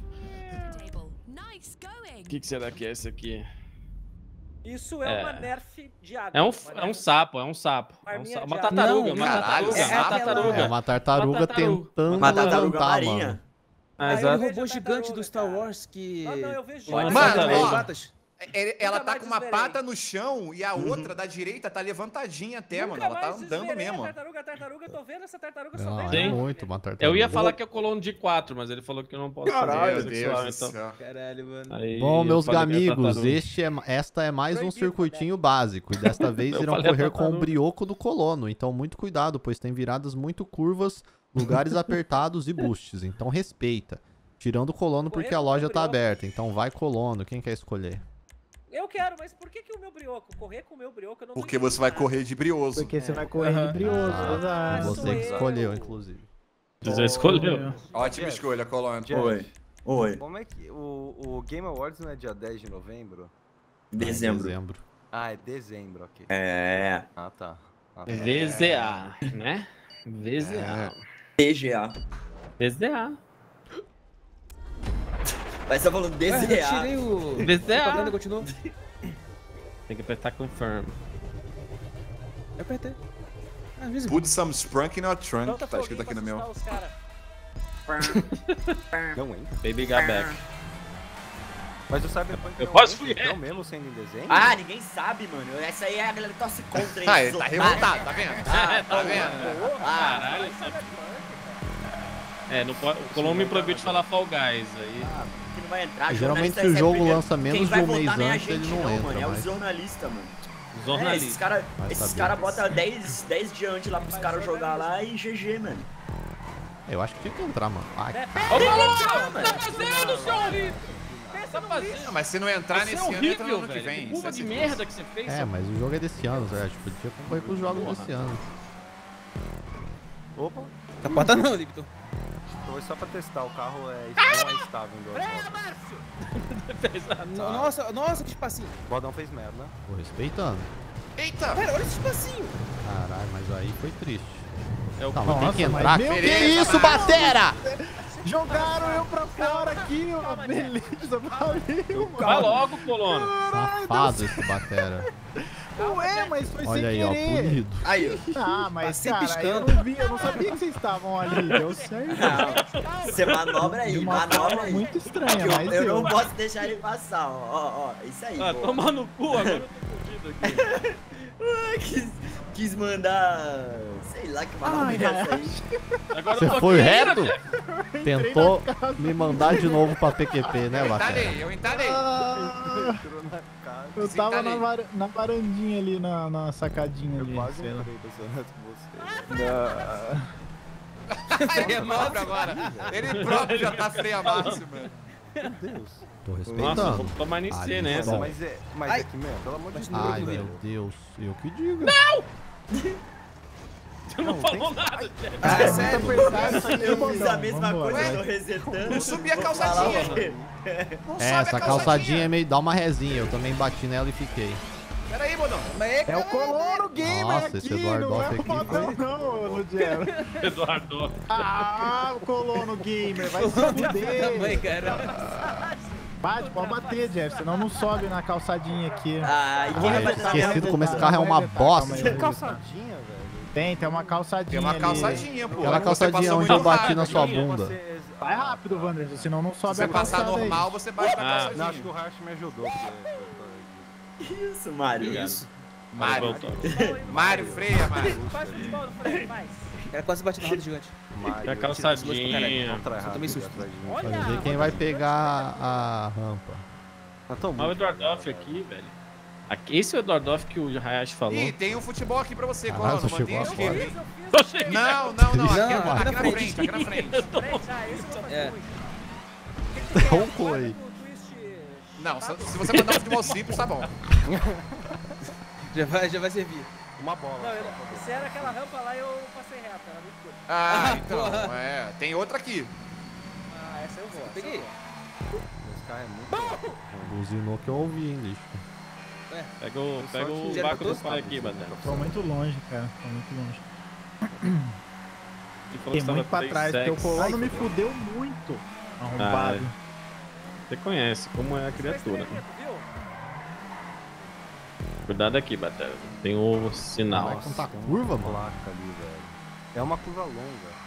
O que, que será que é esse aqui? Isso é, É. uma nerf de água. É um, uma é um nerf- sapo, é um sapo. É um Arminha sapo. de Uma água. tartaruga, Não, uma caralho, tartaruga, é uma sapo? tartaruga. É uma tartaruga Uma tartaruga. tentando Uma tartaruga levantar, marinha. mano. Ah, Ah, eu exato. vejo O robô gigante tartaruga, do Star cara. Wars que... Ah, não, eu vejo Mano, gigante. Mano, Duas ó, patas. É- Ela Nunca tá mais com uma desverei. pata no chão e a outra da direita tá levantadinha até, Nunca mano. Ela tá mais andando desverei a mesmo. ó. Tartaruga, tartaruga, eu tô vendo essa tartaruga só Não, vem. Sim. é muito uma tartaruga. Eu ia falar que é colono de quatro, mas ele falou que eu não posso Caralho, fazer Deus sexual, do então. céu. Caralho, mano. Aí Bom, eu meus falei que é amigos, tartaruga. este é, esta é mais um Proibido, circuitinho básico. E desta vez Eu irão falei a correr com o tartaruga. brioco do colono. Então, muito cuidado, pois tem viradas muito curvas, lugares apertados e boosts. Então, respeita. Tirando o colono porque a Correr com loja o tá brioco. aberta. Então, vai colono. Quem quer escolher? Eu quero, mas por que, que o meu brioco? Correr com o meu brioco eu não Porque você vai correr de brioso. Porque você vai correr de brioso, Ah, exato. você que escolheu, inclusive. Você escolheu. Ótima escolha, Colônia. Jeff, Oi. Oi. Como é que o, o Game Awards não é dia dez de novembro? Dezembro. Dezembro. Ah, é dezembro, ok. É. Ah, tá. Ah, tá. V Z A, né? V Z A. T G A. V Z A. Mas você tá falando D Ué, Z eu A. tirei o... V Z A. o propaganda continuou. Tem que apertar confirm. Eu apertei. Ah, avisa. Put some sprunk in your trunk, Planta tá escrito foguinho aqui no pra meu. assustar os cara. Não entra. Baby got back. Mas o Cyberpunk Eu não posso entra, ir? então mesmo sendo em desenho? Ah, ninguém sabe, mano. Essa aí é a galera que torce contra isso. Ah, ele tá revoltado, tá vendo? Ah, Tá vendo? Ah, Caralho, É, não pode, o Colombo me proibiu de falar Fall Guys. Aí. que não vai entrar. Geralmente jornalista se o recebe jogo primeiro. lança menos Quem de vai um mês votar nem a antes, ele gente não não, entra mano. É mais. os jornalistas, mano. É, Jornalista. esses caras Vai esses saber. cara botam dez, dez dias antes lá pros caras jogar lá e G G, mano. Eu acho que tinha que entrar, mano. Ai, Ô, Colombo, o que tá fazendo, seu horrível? Tá fazendo? Não, mas se não entrar Você é nesse ano, entra no horrível, ano que velho. vem. Que curva isso de é merda que você fez. é, seu- mas o jogo é desse ano, Zé. Tipo, podia concorrer com os jogos Porra. desse ano. Opa, Capota não, Lipton. foi só pra testar. O carro é não é estável em duas voltas. No- Nossa, nossa, que espacinho. O Bodão fez merda. Tô respeitando. Eita! Pera, olha esse espacinho. Caralho, mas aí foi triste. É o Tá, mas tem Nossa, que mas entrar. meu Que Deus, isso, Batera? Jogaram eu pra fora aqui, ó. Beleza, valeu, Vai mano. logo, Colono. Safado esse Batera. Ué, mas foi Olha sem aí, ó, querer. punido. Aí, ó. Ah, mas Passei cara, piscando. eu não vi, eu não sabia que vocês estavam ali. Deu certo. Não, você manobra De aí, uma manobra forma aí. muito estranha, Eu, mas eu deu. não posso deixar ele passar, ó. Ó, ó. Isso aí. Ah, boa. toma no cu, agora eu tô fudido aqui. Ah, quis, quis mandar. Sei lá que manobra Ai, é essa aí. Agora Você eu tô foi aqui. reto? Tentou me mandar de novo pra P Q P, né, Batera? Entalei, eu entalei. Ah, Entrou na casa. eu Sim, tava tá na, ali. var- na varandinha ali, na, na sacadinha Eu ali. quase sei lá. entrei impressionado com você. Ele próprio agora. Ele próprio já tá freia máxima. Meu Deus. Tô Nossa, respeitando. vamos tomar Ali, C nessa. bom. Mas é, mas Ai. é que, meu, pelo amor de Deus. Ai, velho. meu Deus. Eu que digo. Você não falou nada, Jeff. Ah, é sério? Eu fiz a mesma Vambora, coisa, vai. tô resetando. Não subi a Vou falar, calçadinha. ó. Não É, sobe essa a calçadinha é meio. Dá uma resinha. Eu também bati nela e fiquei. Pera aí, Bodão. É o Colono Gamer Nossa, aqui, esse Eduardo não é Off o aqui Bodão foi- não, Ludiero. Eduardo. Ah, o Colono Gamer, vai se Também, fuder. cara. Bate, pode bater, Jeff, senão não sobe na calçadinha aqui. Ah, e quem Ah, vai eu bater na esquecido minha como esse boca? carro é uma Calma aí, bosta. calma aí. Que calçadinha, velho. Tem, tem uma calçadinha Tem uma ali. calçadinha, pô. Aquela Você calçadinha passou onde muito eu bati rápido. na sua Você- bunda. Vai rápido, Wanderson, senão não Se sobe você a passar calçada aí. normal, você bate na Ah. Não, acho calçadinha. que o Harsh me ajudou. Porque... Isso, Mário. Isso. Mário. Voltou. Mário, freia, Mário. Faz futebol no freio, faz. Ela quase bate na roda gigante. É a calçadinha. Contra Só tomei susto. Olha, Vamos ver quem vai pegar a rampa. Tá tão Olha o Eduardoff aqui, velho. Aqui, esse é o Eduardoff que o Hayashi falou. Ih, tem um futebol aqui pra você, Caralho, Colono. você chegou Mantenha a agora. esquerda, hein? Tô chegando. Não, não, não. Aqui, Não, aqui, aqui aqui na na frente. frente, aqui na frente. Frente, ah, esse eu vou fazer É. muito. Ronco aí. Não, se se você mandar um futebol simples, tá bom. Já vai, já vai servir. Uma bola. Não, eu, se era aquela rampa lá, eu passei reto, era muito curto. Ah, então, é. Tem outra aqui. Ah, essa eu vou. essa Peguei. eu vou. Esse carro é muito... Buzinou que eu ouvi, hein, lixo. Pega o, pega o Já vácuo do botou? pai aqui, Batera. Tô muito longe, cara, tô muito longe. Ele falou Fiquei que estava muito pra três trás, porque o sex. Colono me fudeu muito. Arrombado. Você conhece como é a criatura. Faz treinamento, viu? Cuidado aqui, Batera. Tem o sinal. Vai contar curva, mano? placa ali, velho. É uma curva longa.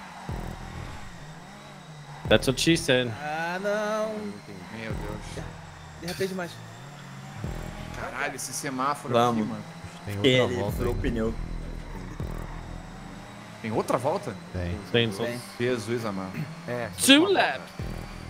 That's what she said. Ah, não. Não entendi. Meu Deus. Derrapei demais. Caralho, esse semáforo Vamos. aqui, mano. Tem outra Ele volta furou o aí. pneu. Tem outra volta? Tem. Tem, só... Tem. Jesus, amado. É. Two uma lap. volta.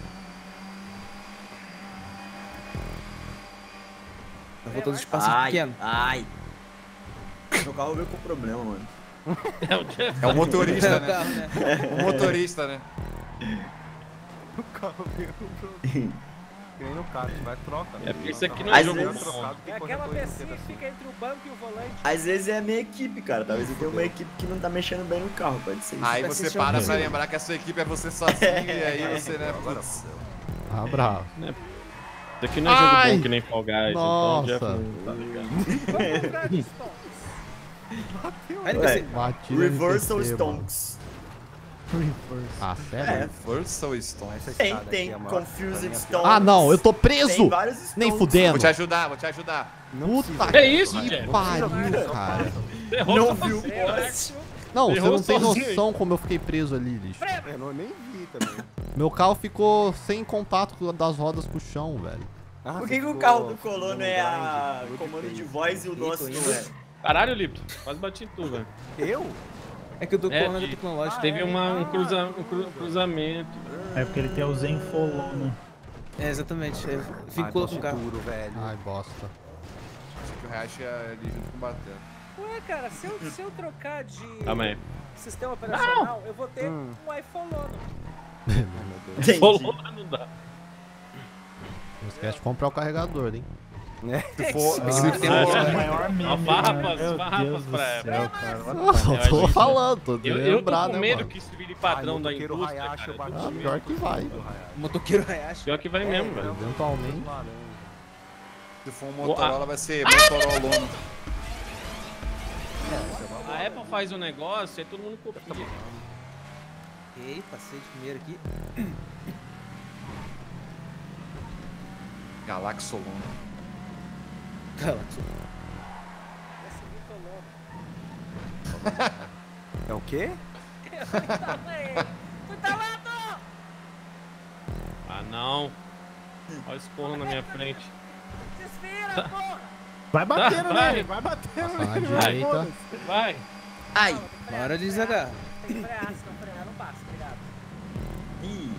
Tá voltando os espacinhos Ai, pequenos. ai. Meu carro veio com problema, mano. É o Jeff. É o motorista, É o né? carro, né? O motorista, né? O carro veio com problema. que nem no kart, vai troca. É porque isso aqui não é Às jogo vezes- bom. trocado, tem É que correr aquela corrida pecinha inteira que assim. fica entre o banco e o volante. Às vezes é a minha equipe, cara. Talvez eu tenha uma equipe que não tá mexendo bem no carro, pode ser isso. Aí Vai você ser para chão pra de- lembrar que a sua equipe é você sozinho e aí você, né, putz. Ah, bravo. Isso aqui não é jogo Ai! bom que nem Fall Guys. Nossa. Então, Jeff, tá ligado. Vamos comprar de Stones. Aí não Ué, vai Batida Reversal N P C, mano. Stonks. Ah, sério? É, Força ou Stone? Essa tem, escada tem. aqui é maior. Confused Pra Stonks. Ah, não, eu tô Tem preso! vários Stonks. Nem Vou fudendo. te ajudar, vou te ajudar. Puta Que isso, que Jeff? pariu, cara. Errou Não só viu? você, né? Não, você Errou não tem sozinho. noção como eu fiquei preso ali, lixo. Eu não nem vi também. Meu carro ficou sem contato com- das rodas com o chão, velho. Ah, Por você que, que o ficou carro do fazendo colono é a grind, good comando de face. voz e o nosso não é? Caralho, Lipto. Quase bati em tu, velho. Eu? É que o do É, Colônia de- tecnológico. Teve é? uma, um, Ah, cruza, um cru- cruzamento. É porque ele tem o Zenfolona. É, exatamente. É, Ai, ficou com o poste carro. duro, velho. Ai, bosta. Achei que o React ia ali junto com o Batendo. Ué, cara, se eu, se eu trocar de Calma aí. sistema operacional, eu vou ter Hum. um iPhone novo. Entendi. Falou, não dá. Não esquece de comprar o carregador, hein? Se for, Ah, se é for, o maior meme. Ó, farrapas, Meu farrapas Deus do pra céu, ela. cara. Eu só Eu tô acho- falando, tô Eu, de eu tô lembrar, com né, medo mano? que isso vire padrão Ai, da motoqueiro indústria, Hayashi, cara. eu bati. Ah, pior que vai. Motoqueiro Hayashi. Pior que vai mesmo, velho. Eventualmente. se for um Motorola, vai ser Motorola Lono. A Apple faz um negócio e todo mundo copia. Ok, passei de primeiro aqui. Galaxolono. Galaxy. Esse Vitor Lobo. É o quê? Cuidado! Ah, não. Olha esse corno na minha frente. Desvira, porra! Vai batendo Tá, vai. nele, vai batendo Passar nele. na direita. Vai. Ai. Na hora de desagar. Tem que frear, se não frear não passa, obrigado. Ih.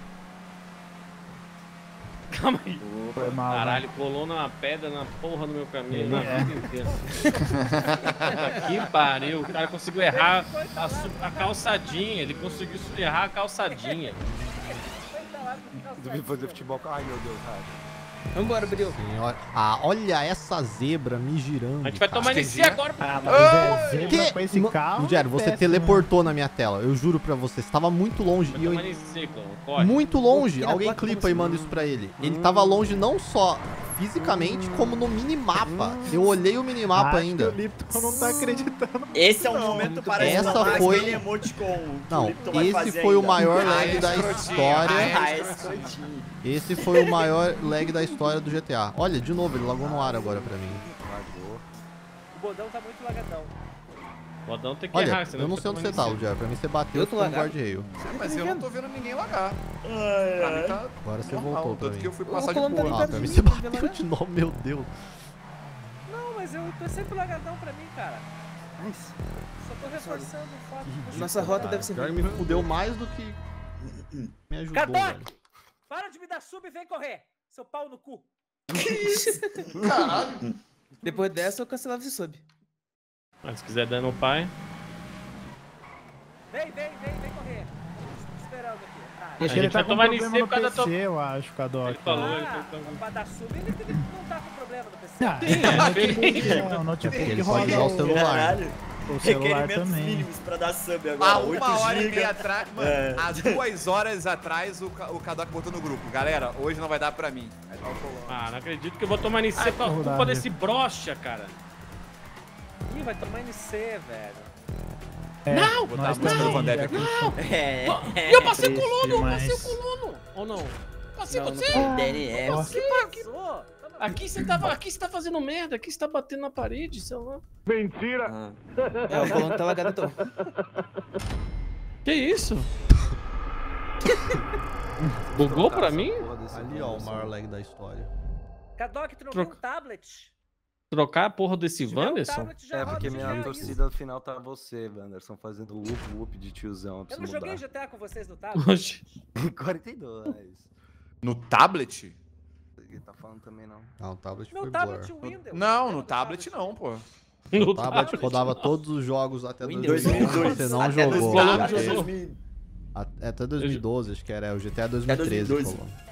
Calma aí. Foi mal, Caralho, colou numa pedra na porra do meu caminho. Na É. vida inteira. Puta que pariu. O cara conseguiu errar a, su- a calçadinha. Ele conseguiu errar a calçadinha. Duvido fazer futebol. Ai, meu Deus, cara. Vambora, Bril. Senhora. Ah, olha essa zebra me girando. A gente vai cara. tomar nesse agora. Ah, mas é zebra Que? com esse Não- carro. Rogério, você péssimo. teleportou na minha tela. Eu juro pra você. Você tava muito longe. Vai E eu... tomar nesse, Clão. Corre. Muito longe. Tira a Alguém placa, clipa como e assim? manda isso pra ele. Ele tava longe não só fisicamente, como no minimapa. Eu olhei o minimapa Acho ainda. que o Lipton não tá acreditando. Esse é um momento para Essa explanar foi- aquele emoticon que o Não, Lipton vai esse fazer foi o ainda. maior Ah, lag é da escrotinho. história. Ah, é escrotinho. Esse foi o maior lag da história do G T A. Olha, de novo, ele lagou no ar agora pra mim. Largou. O bodão tá muito lagadão. O Bodão tem que Olha, errar, senão eu não fica sei onde você tomando tá, em Rogério. Pra mim você bateu Eu e tô ficou no lagado? guarda-reio. Mas eu não tô vendo ninguém lagar. Ai, Pra mim ai. tá Agora você normal, voltou pra tanto mim. que eu fui O passar de Colombo tá boa. Ah, perto pra de mim mim, você não vê bateu lagar. de novo, meu Deus. Não, mas eu tô sempre lagadão pra mim, cara. Só tô reforçando o fato de você. Nossa rota Cara, deve ser pior que ruim. me fudeu mais do que me ajudou, velho. Cardoc! Para de me dar sub e vem correr! Seu pau no cu! Depois dessa eu cancelava esse sub. Mas se quiser dar no pai. Vem, vem, vem, vem correr! Tô esperando aqui. Ah, Acho A que ele gente tá vai com tomar problema iniciativa no por causa P da C, eu acho, Cadoc. Ele falou, ele ah, falou. pra dar sub ele, ele não tá com problema no P C. Ah, é, notebook, é, o notebook Porque ele roda pode usar o o- celular. Caralho. o celular Requerimentos também. mínimos pra dar sub agora. Há oito uma hora e gigas. meia atrás, mano, É. há duas horas atrás o, Ca- o Kadoc botou no grupo. Galera, hoje não vai dar pra mim. Aí tá o Colombo. Ah, não acredito que eu vou tomar iniciativa por rodar, culpa né? desse brocha, cara. Ih, vai tomar N C, velho. É, Não! Vou botar nós a música do também, Van Depp já aqui. com- É. E eu passei Triste colono, eu demais. passei colono. Ou não? Passei Não, você? não. D N F. Nossa. Passou! Aqui você tava, aqui você tá fazendo merda, aqui você tá batendo na parede, sei lá. Ah. É, o Colombo tá lagado então. Que isso? Bugou pra mim? Ali, ó, o maior lag da história. Cadoc, tu não Troca. tem um tablet? Trocar a porra desse Se tiver um Wanderson? tablet, já É, roda porque G T A minha isso. torcida final tá você, Wanderson, fazendo whoop whoop de tiozão. Eu Eu preciso não joguei mudar. G T A com vocês no tablet. Oxe. quarenta e dois. No tablet? Ele tá falando também não. Não, o tablet Meu foi tablet blur. Windows. Não, Lembra no do tablet não, pô. O tablet rodava todos os jogos até Windows dois mil e onze, dois mil e dois. você não Até jogou. dois mil e até porque- jogou. dois mil. a- Até dois mil e doze, acho que era o G T A dois mil e treze. dois mil e doze. falou.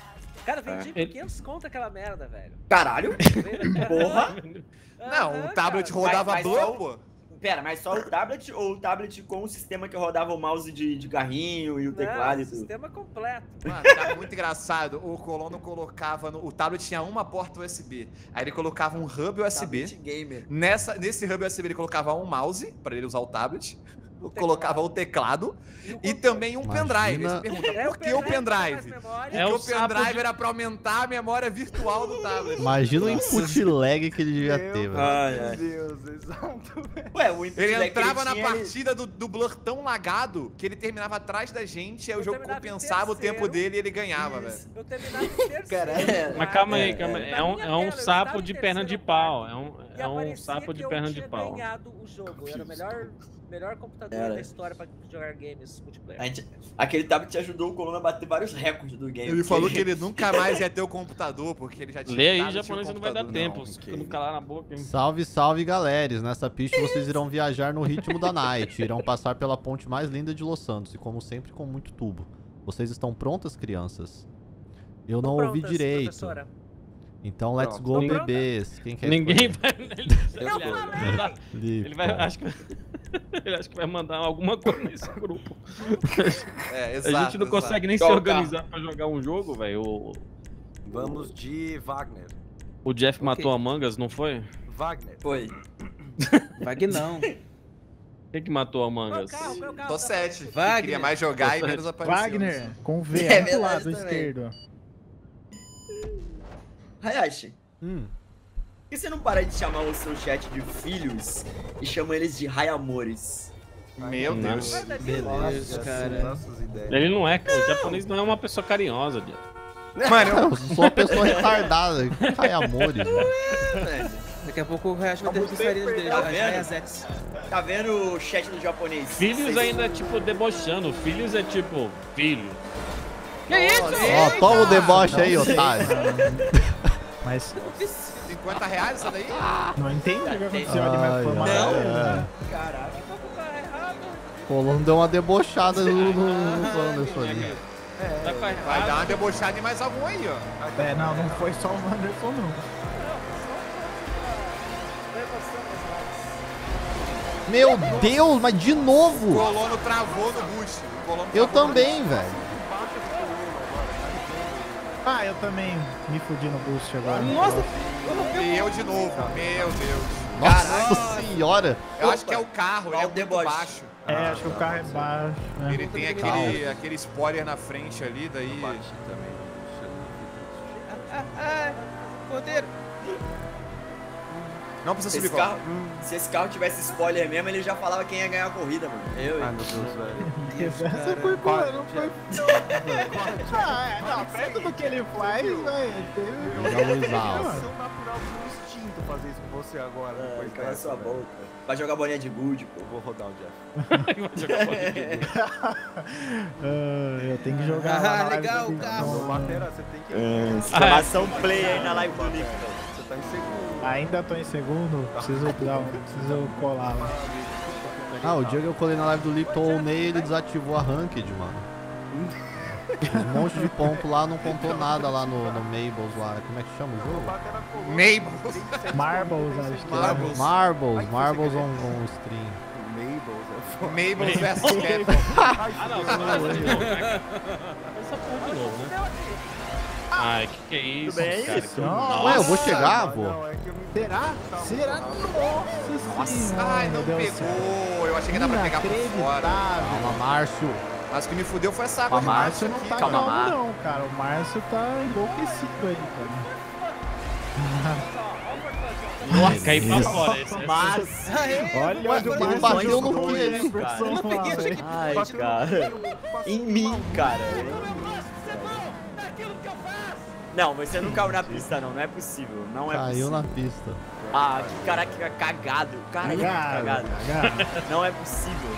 Cara, vendi por Ele- quinhentos conto aquela merda, velho. Caralho. Porra. Não, Aham, o tablet cara. rodava Mas- mas Blur, só o- pô. Pera, mas só o tablet ou o tablet com o sistema que rodava o mouse de, de carrinho e o Não, teclado e tudo? sistema completo. Mano, tá muito engraçado. O Colono colocava no. O tablet tinha uma porta U S B. Aí ele colocava um hub U S B. Tablet gamer. Nessa, nesse hub U S B ele colocava um mouse pra ele usar o tablet. O Colocava o teclado e também um Imagina- pendrive. Aí você pergunta, É, por que o pendrive? mais memória. Porque É o o pendrive sapo de- era pra aumentar a memória virtual do tablet. Imagina o input lag que ele devia ter, velho. Ai, ai. Deus, exato, velho. Ué, o input Ele lag que entrava na tinha, ele- partida do, do Blur tão lagado que ele terminava atrás da gente, aí Eu o jogo terminava em compensava o terceiro. tempo dele e ele ganhava, velho. Eu terminava em terceiro. Caralho. Mas calma aí, É, calma é. aí. Na É um, minha é um tela, eu sapo estava de em perna de terceiro pau. É um, E é um aparecia sapo de que eu perna de tinha pau. ganhado o jogo. Eu era o melhor, melhor computador Era. da história pra jogar games multiplayer. A gente, aquele tablet ajudou o Coluna a bater vários recordes do game. Ele falou que ele nunca mais ia ter o computador, porque ele já tinha. Lê aí, dado, tinha o japonês, não vai dar computador. tempo. Não, Se ok. tu não calar na boca, hein? Salve, salve, galeres. Nessa pista vocês irão viajar no ritmo da night. Irão passar pela ponte mais linda de Los Santos e, como sempre, com muito tubo. Vocês estão prontas, crianças? Eu não ouvi Prontas, direito. professora. Então, let's Pronto. go, Pronta? bebês. Quem quer Ninguém escolher? vai. Ele, Eu falei! ele vai. Acho que, ele acho que vai mandar alguma coisa nesse grupo. É, A exato. gente não exato. consegue nem se Qual organizar pra jogar um jogo, velho. O, Vamos de Wagner. o Jeff matou a Mangas, não foi? Wagner. Foi. Vague não. Quem que matou a Qual Mangas? carro? Qual carro? Tô sete. Wagner. Queria mais jogar e Tô menos sete. aparecer. Wagner, com V, É é do verdade lado também. esquerdo. Hayashi, Hum, por que você não para de chamar o seu chat de filhos e chama eles de Rayamores? Meu Deus. Beleza, cara. Nossas ideias. Ele não é, o japonês não é uma pessoa carinhosa, Jeff. Mano, eu sou uma pessoa retardada. Ai, amores, velho. Velho, Daqui a pouco o Hayashi vai ter as passarinhas dele, Tá as vendo? Hayazex. tá vendo o chat do japonês? Filhos Vocês- ainda é tipo debochando. Filhos é tipo, filho. Ó, toma o deboche aí, otário. Mas cinquenta reais essa daí? não entende o que aconteceu ali, Ai, mas foi uma ai, galera. ai. Caraca. O Colono deu uma debochada no, no, no Anderson ali. Tá com a Vai dar errada. uma debochada em mais algum aí, ó. É, não, não foi só o Anderson, não. Meu Deus, mas de O novo? Colono travou no boost. O Colono Eu travou no também, velho. Ah, eu também me fudi no boost agora. Nossa! boost. E eu de novo. Meu Deus. Nossa senhora. Eu acho que é o carro, ele é Olha o muito deboche. baixo. É, acho que o carro é baixo. né? Ele tem aquele, aquele spoiler na frente ali, daí. Bati também. Ah, ah, roteiro. Não precisa Se subir esse, qual. carro, se esse carro tivesse spoiler mesmo, ele já falava quem ia ganhar a corrida, mano. Eu, Ai, hein? meu Deus, velho. Essa foi boa, não foi. Ah, é, não, perto do que ele faz, velho. Joga a luz alta. É natural do instinto fazer isso com você agora. Ah, depois cala dessa, sua velho. boca. Vai jogar bolinha de gude, pô. Eu vou rodar o Jeff. Vai jogar bolinha. Ah, eu tenho que jogar. lá Ah, na live legal, do o carro. Victor. Lateral, você tem que. É, exclamação play aí na live do Nick. Você tá em segundo. Ainda tô em segundo, preciso, dar, um- preciso colar lá. Ah, o dia que eu colei na live do Lipton ou Ney, ele desativou a Ranked, mano. Um monte de ponto lá, não contou nada lá no, no Mabels lá. Como é que chama o jogo? Mabel. Marbles, acho que é. Marbles. Marbles, Marbles on, on stream. Mabels é foda. Mabel versus Capcom. Ah, não, você não vai fazer de novo, né? Essa porra de novo, né? Ai, que que é isso, bem, é cara? isso. Que- Não. Ué, eu vou chegar, Não, vô. não, é que eu me- Será? Será? Nossa senhora. Ai, não meu Deus do céu. pegou. Eu achei que dava pra pegar por fora. Inacreditável. Calma, Márcio. Mas o que me fudeu foi essa O Márcio não tá Calma, calmo Mar- não, cara. O Márcio tá enlouquecido aí, cara. Nossa, caí pra fora. Esse, esse, Mas. Olha Ué, onde o ele Márcio bateu no jogou quê, esse hein, versão Eu não peguei, lá, achei velho. Ai, cara. Em mim, cara. Não, você não caiu na pista, não. Não é possível. Não é Caiu possível. na pista. Ah, que caraca, cagado. Cara, que Cagado, cagado. cagado. Não é possível.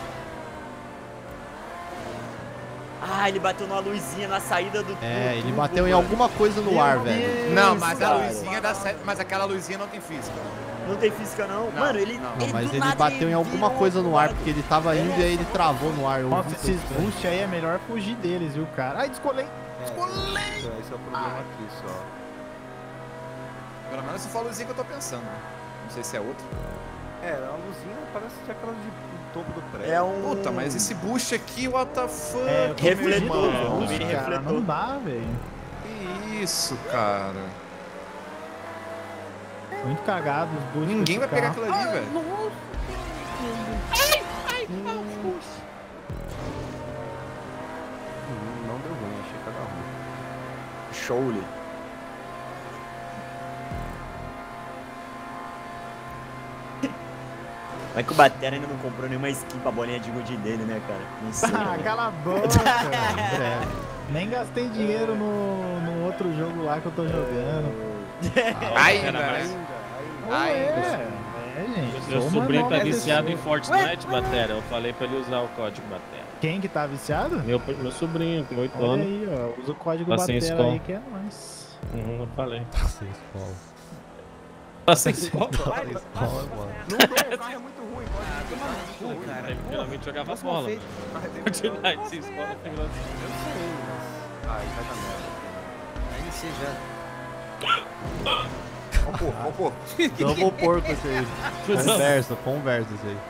Ah, ele bateu numa luzinha na saída do É, do ele tubo, bateu em mano. alguma coisa no ar, velho. Não, mas a cara. luzinha dá certo. Mas aquela luzinha não tem física. Não tem física, não. Não, Mano, ele. não. Não, mas do ele nada bateu em alguma virou coisa no ar, pro porque ele tava indo e aí ele travou no ar. Eu Nossa, vi esses que eu- boost aí é melhor fugir deles, viu, cara? Ai, descolei. Descolei! Então, esse é o problema aqui só. Pelo menos se for a luzinha que eu tô pensando. Não sei se é outro. É, a luzinha parece que é aquela de topo do prédio. É um... Puta, mas esse boost aqui, what the fuck? É, refletor, mano. um mini cara, refletor. não dá, velho. Que isso, cara. Muito cagado os boosts. Ninguém vai desse pegar carro. aquilo ali, velho. Hum, não deu ruim, achei que ia dar ruim. Show-lhe. Mas que o Batera ainda não comprou nenhuma skin pra bolinha de gude dele, né, cara? Não sei. Ah, cala a boca. É. Nem gastei dinheiro no, no outro jogo lá que eu tô jogando. Ainda, Cara, né? Não Ai, é, é, gente. Meu sou uma sobrinho tá nova viciado pessoa. em Fortnite, Batera. Eu falei pra ele usar o código Batera. Quem que tá viciado? Meu, meu sobrinho, com oito Olha anos. aí, ó. Usa o código Tá sem Batera escola. aí que é nóis. Uhum, eu falei. Tá sem escola. Tá sem escola? Tá sem escola, mano. Não deu, o carro é muito ruim, pode Pô, cara. Aí, geralmente jogava Nossa, mal bola. feito. Fortnite sem escola tem graça. Eu sei, mas... Ai, vai dar merda. Aí você já. Ó, pô, ó, pô. Double porco esse aí. Conversa, conversa esse aí.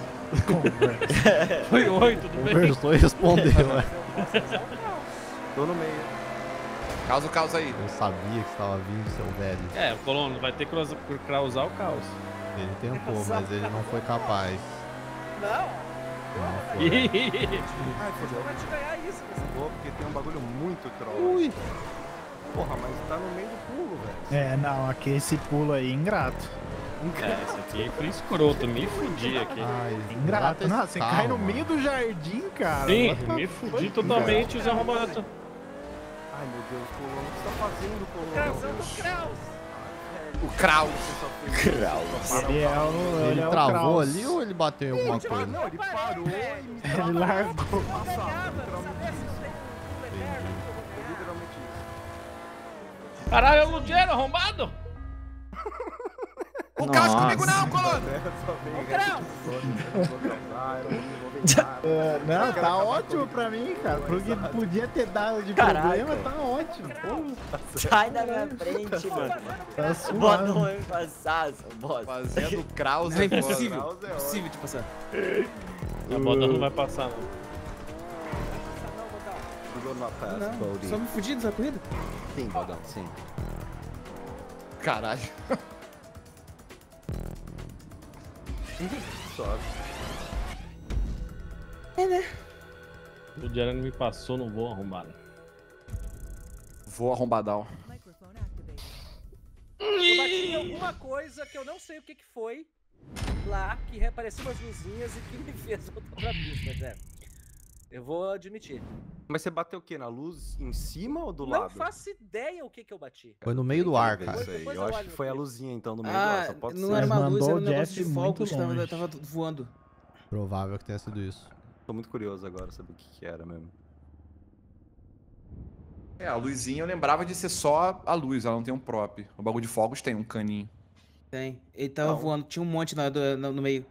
Foi oi, tudo bem? Conversou e respondeu, né? Tô no meio. Causa o caos aí. Eu sabia que estava vindo, seu velho. É, o Colono vai ter que usar- usar o caos. Ele tentou, mas ele não foi capaz. Não, Não foi. Ai, você fodeu. vai te ganhar isso. Você... Vou porque tem um bagulho muito troll. Ui. Porra, mas tá no meio do pulo, velho. É, não, aqui esse pulo aí, ingrato. É, esse aqui foi escroto, me fudi aqui. Ai, Ingrato. Não, você cai no mano. meio do jardim, cara. Sim, What the me fudi totalmente os arrombados. Ai, meu Deus, Colono, o que você tá fazendo, Colono? Krausão do Kraus. O Kraus. Ele é o, Ele é o travou Kraus. ali ou ele bateu em alguma coisa? Não, ele parou e me Ele largou. literalmente isso. Caralho, é o Ludiano arrombado? O caos comigo não, Colono. O Kraus. É, não, tá ótimo pra mim, cara. Porque podia ter dado de Caraca. problema, tá ótimo. Pô, Sai da minha frente, mano. tá Bota suave. um homem passar, seu bosta. Fazendo Kraus Não, é agora. impossível. Impossível de passar. A bota não vai passar, não. Não, só me fudi dessa corrida. Sim, Bodão, sim. Caralho. Suave. O Ludiano me passou, não vou arrombado. Vou arrombadão. Eu bati em alguma coisa que eu não sei o que que foi lá, que reapareceu umas luzinhas e que me fez voltar pra pista, Zé. Eu vou admitir. Mas você bateu o quê? Na luz em cima ou do Não lado? faço ideia o que que eu bati. Foi no meio do ar, cara. Isso aí. Depois Eu eu acho olho que no foi a clipe. luzinha então no meio do ar, Ah, só pode não ser. era uma Mandou luz, era um o negócio Jeff de fogos, muito tava, longe. tava voando. Provável que tenha sido isso. Tô muito curioso agora saber o que que era mesmo. É, a luzinha eu lembrava de ser só a luz, ela não tem um prop. O bagulho de fogos tem um caninho. Tem. Ele tava Não. voando, tinha um monte na- do- no, no meio.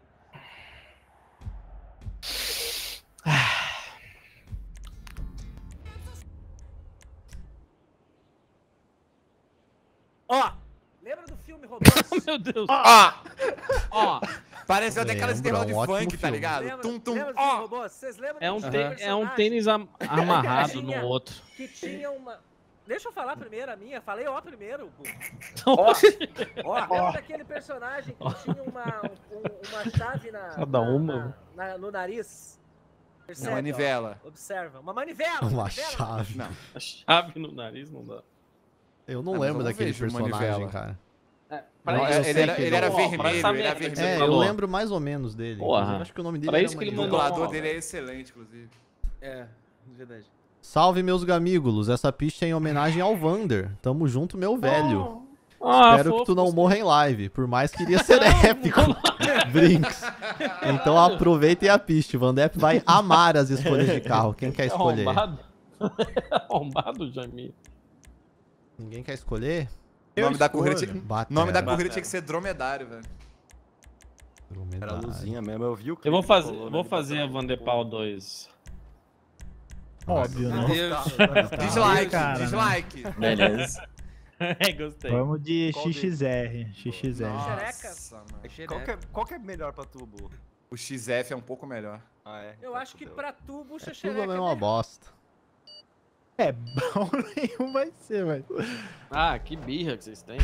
Ó, lembra do filme Robôs? Meu Deus. Ó! Ó, Pareceu até aquelas Lembra, intervalos de um ótimo funk, tá filme. ligado? Lembra, Tum, tum, lembra do filme ó! Robôs? Vocês lembram é um, do tê- é um personagem tênis am- amarrado Tinha- no outro. que tinha uma... Deixa eu falar primeiro a minha, falei ó primeiro. pô. Ó, Ó, lembra daquele personagem que tinha uma, um- uma chave na, Cada na- uma. na- na- no nariz? É Percebe, uma manivela. ó, observa, uma manivela. Uma manivela. chave. Não. a chave no nariz não dá. Eu não Ah, mas eu lembro não daquele vejo personagem, manivela. cara. Pra Não, isso, ele eu sei era- que ele era ó, vermelho, pra saber ele era o que você vermelho. É, eu falou. lembro mais ou menos dele. Porra. Inclusive, acho que o nome dele Pra era isso que ele O Manivela. mandou. dublador Ó, dele é excelente, inclusive. É, verdade. Salve, meus gamígolos. Essa pista é em homenagem ao Vander. Tamo junto, meu velho. Ah, Espero que fofo, tu não gostei. morra em live, por mais que iria ser épico. Brinks. Então aproveitem a pista. O Vandep vai amar as escolhas de carro. Quem quer escolher? Arrombado? Arrombado, Jamie. Ninguém quer escolher? O nome da corrida escolho. tinha, Batera. nome da corrida Batera. tinha que ser dromedário, velho. Era Dromedário. luzinha mesmo, eu vi o Eu vou clipe fazer, que rolou, vou né, fazer a botando- Vandepal dois. Óbvio, Meu né? Deus. Dislike, Cara, né? dislike. Beleza. É, gostei. Vamos de Qual X X R. X X R. Nossa, mano. Qual que, é, qual que é melhor pra tubo? O X F é um pouco melhor. Ah, é? Eu Então acho que fudeu. pra tubo o Tudo xixereca é é uma melhor. bosta. É, bom nenhum vai ser, velho. Ah, que birra que vocês têm.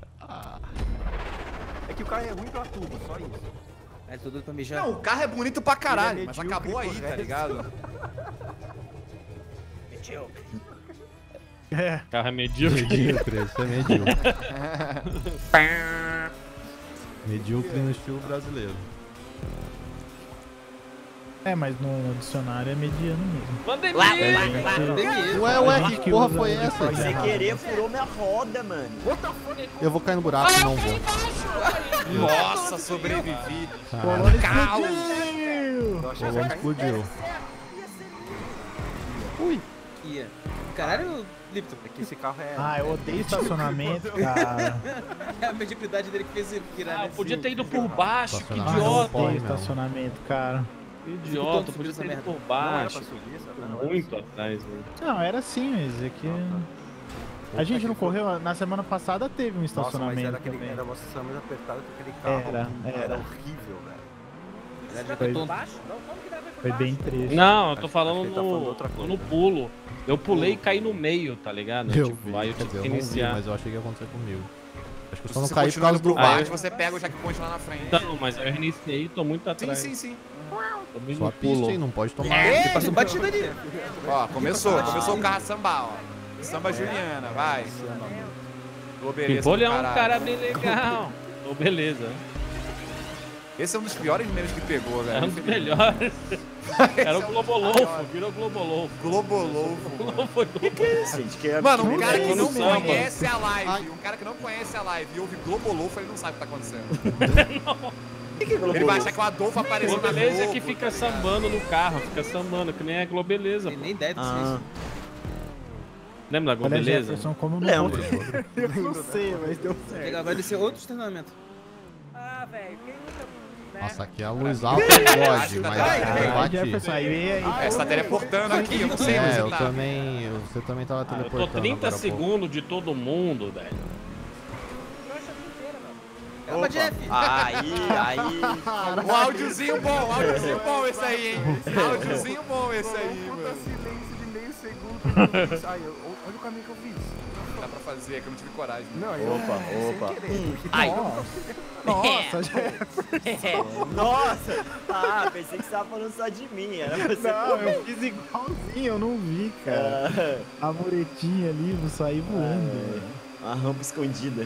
É que o carro é ruim pra tubo, só isso. É tudo pra mijar. Não, o carro é bonito pra caralho, Ele é mas medíocre acabou aí, pro tá resto. ligado? Medíocre. É. Carro é medíocre. Medíocre, isso é medíocre. Medíocre no estilo brasileiro. É, mas no dicionário é mediano mesmo. Mandei Lá, bem. lá, lá. Ué, ué, Acho que que porra usa foi de essa? forma Sem errada. querer furou minha roda, mano. Eu vou cair no buraco, não vou. Nossa, sobrevivi. Caralho, Caos! Eu achei o que ia Colombo cair. explodiu. Ia. Caralho, Lipton. É que esse carro é... Ah, eu odeio estacionamento, cara. É a mediocridade dele que fez ele virar. Ah, eu nesse- podia ter ido por baixo, que Ah, eu idiota. Pode, odeio não. estacionamento, cara. Que idiota, podia ter ido por baixo. Não era pra subir, sabe? Não era Muito pra subir. atrás, velho. Não, era assim, mas é que... A gente não correu, na semana passada teve um Nossa, mas estacionamento era aquele... também. Era você estacionamento apertado com aquele carro. Era, Era era. horrível, velho. Ele já Foi- tá tonto. Baixo? Não, como que dá pra ir por Foi bem baixo? triste. Não, eu tô Acho- falando acho que ele tá falando no, outra coisa. no pulo. Eu pulei e caí no meio, tá ligado? Eu Tipo, vi, aí eu quer tive dizer, que eu não vi, iniciar. mas eu achei que ia acontecer comigo. Acho que eu Se só não você caí por continuar causa indo pro do baixo, baixo. você pega o checkpoint lá na frente. Não, mas eu reiniciei e tô muito Sim, atrás. sim, sim. Tô muito Só no a pista, pulo. hein? Não pode tomar. Ele passou batida ali. Ó, começou, começou o carro a sambar, ó. Samba Juliana, vai. Ô, beleza, Pimpolho do é um caralho. cara bem legal. Ô, beleza. Esse é um dos piores memes que pegou, É velho. um dos melhores. Era o Esse é um dos Globolofo, maiores. virou Globolofo. Globolofo. Não foi Globolofo. Gente, que é Mano, um absurdo cara que isso, não mano. conhece a Ai. live, um cara que não conhece a live e ouve Globolofo, ele não sabe o que tá acontecendo. O que que é Ele vai Globo? achar que o Adolfo apareceu na Globeleza é Globo, que fica tá ligado? sambando no carro, fica sambando, que nem a Globeleza. Tem pô. nem ideia do que Ah, seja. Lembra da Olha, Globeleza? Jefferson, como não Lembro. vou... Eu não sei, mas deu certo. Legal, vai descer outro estacionamento. Ah, velho, quem nunca... né? Nossa, aqui a luz alta é God, mas Ai, eu Aí, bati. Jefferson, aí, aí, É, você tá teleportando aqui, eu não sei onde É, você eu tá. também. eu- Você também tava Ah, eu teleportando. tô trinta agora há pouco. segundos de todo mundo, velho. Eu acho a vida inteira, mano. Calma, Jeff. Aí, aí. Um áudiozinho bom, um áudiozinho bom esse aí, hein? Áudiozinho bom esse aí, Puta mano. silêncio de meio segundo. Ai, eu- olha o caminho que eu fiz. Dá pra fazer, é que eu não tive coragem. Não, eu... Opa, sem opa. querer. Ai, Nossa, Jefferson. nossa. Ah, pensei que você tava falando só de mim. Era você. Não, eu fiz igualzinho, eu não vi, cara. Ah, A muretinha ali, vou sair voando. velho. uma rampa escondida.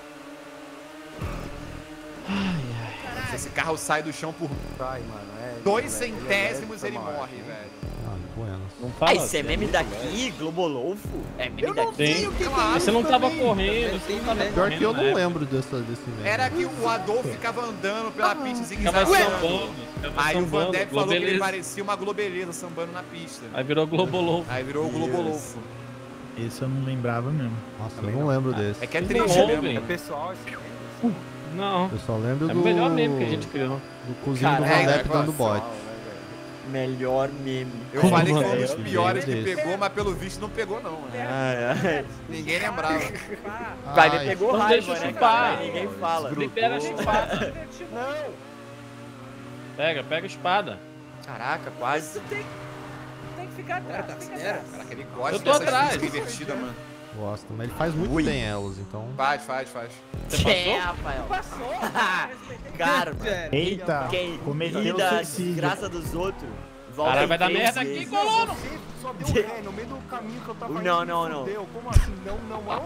Se esse carro sai do chão por Ai, mano, é... dois ele é- ele é centésimos, leve, ele tá morre, mal. velho. Ah, Buenos. Não fala Ah, isso é assim, meme né? daqui, Globolofo? É meme daqui. Tem. o que Mas você não tava correndo, você não tava Pior que eu correndo, não né? lembro dessa, desse meme. Era que o Adolfo ficava andando pela pista Ficava zigue-zagueando. sambando. ficava Aí o Van sambando, Depp falou que ele Globeleza. parecia uma globeleza sambando na pista. Aí virou Globolofo. Aí virou o Globolofo. Esse eu não lembrava mesmo. Nossa, eu não lembro desse. É que é Não triste ouvem. mesmo. É pessoal, assim. Não. Eu só lembro É do. o melhor meme que a gente criou. Do cozinho do Caralho, Van Depp agora dando bote. Melhor meme. Eu Como falei que foi um é? dos Eu piores que lembro pegou, mas pelo visto não pegou não. Né? Ai, ai. Ninguém lembrava. Vai, ele Ai, pegou então raiva, deixa eu né, chupar. cara? Ninguém fala. Libera a espada. Não, Pega, pega a espada. Caraca, quase. tem que ficar atrás, tem que acelera. atrás. Caraca, ele gosta Eu tô dessa atrás. física invertida, mano. Gosto, mas ele faz muito Ui. bem elas, então. Faz, faz, faz. Você É, passou? Rafael. Passou, respeitei. Cara, Eita, quem cometeu ri da suicídio. desgraça dos outros, volta Caralho, em vai dar três merda aqui, vezes. colono. Você só deu ré no meio do caminho que eu tava Não, indo, não, me não. fudeu. Como assim? Não, não, não.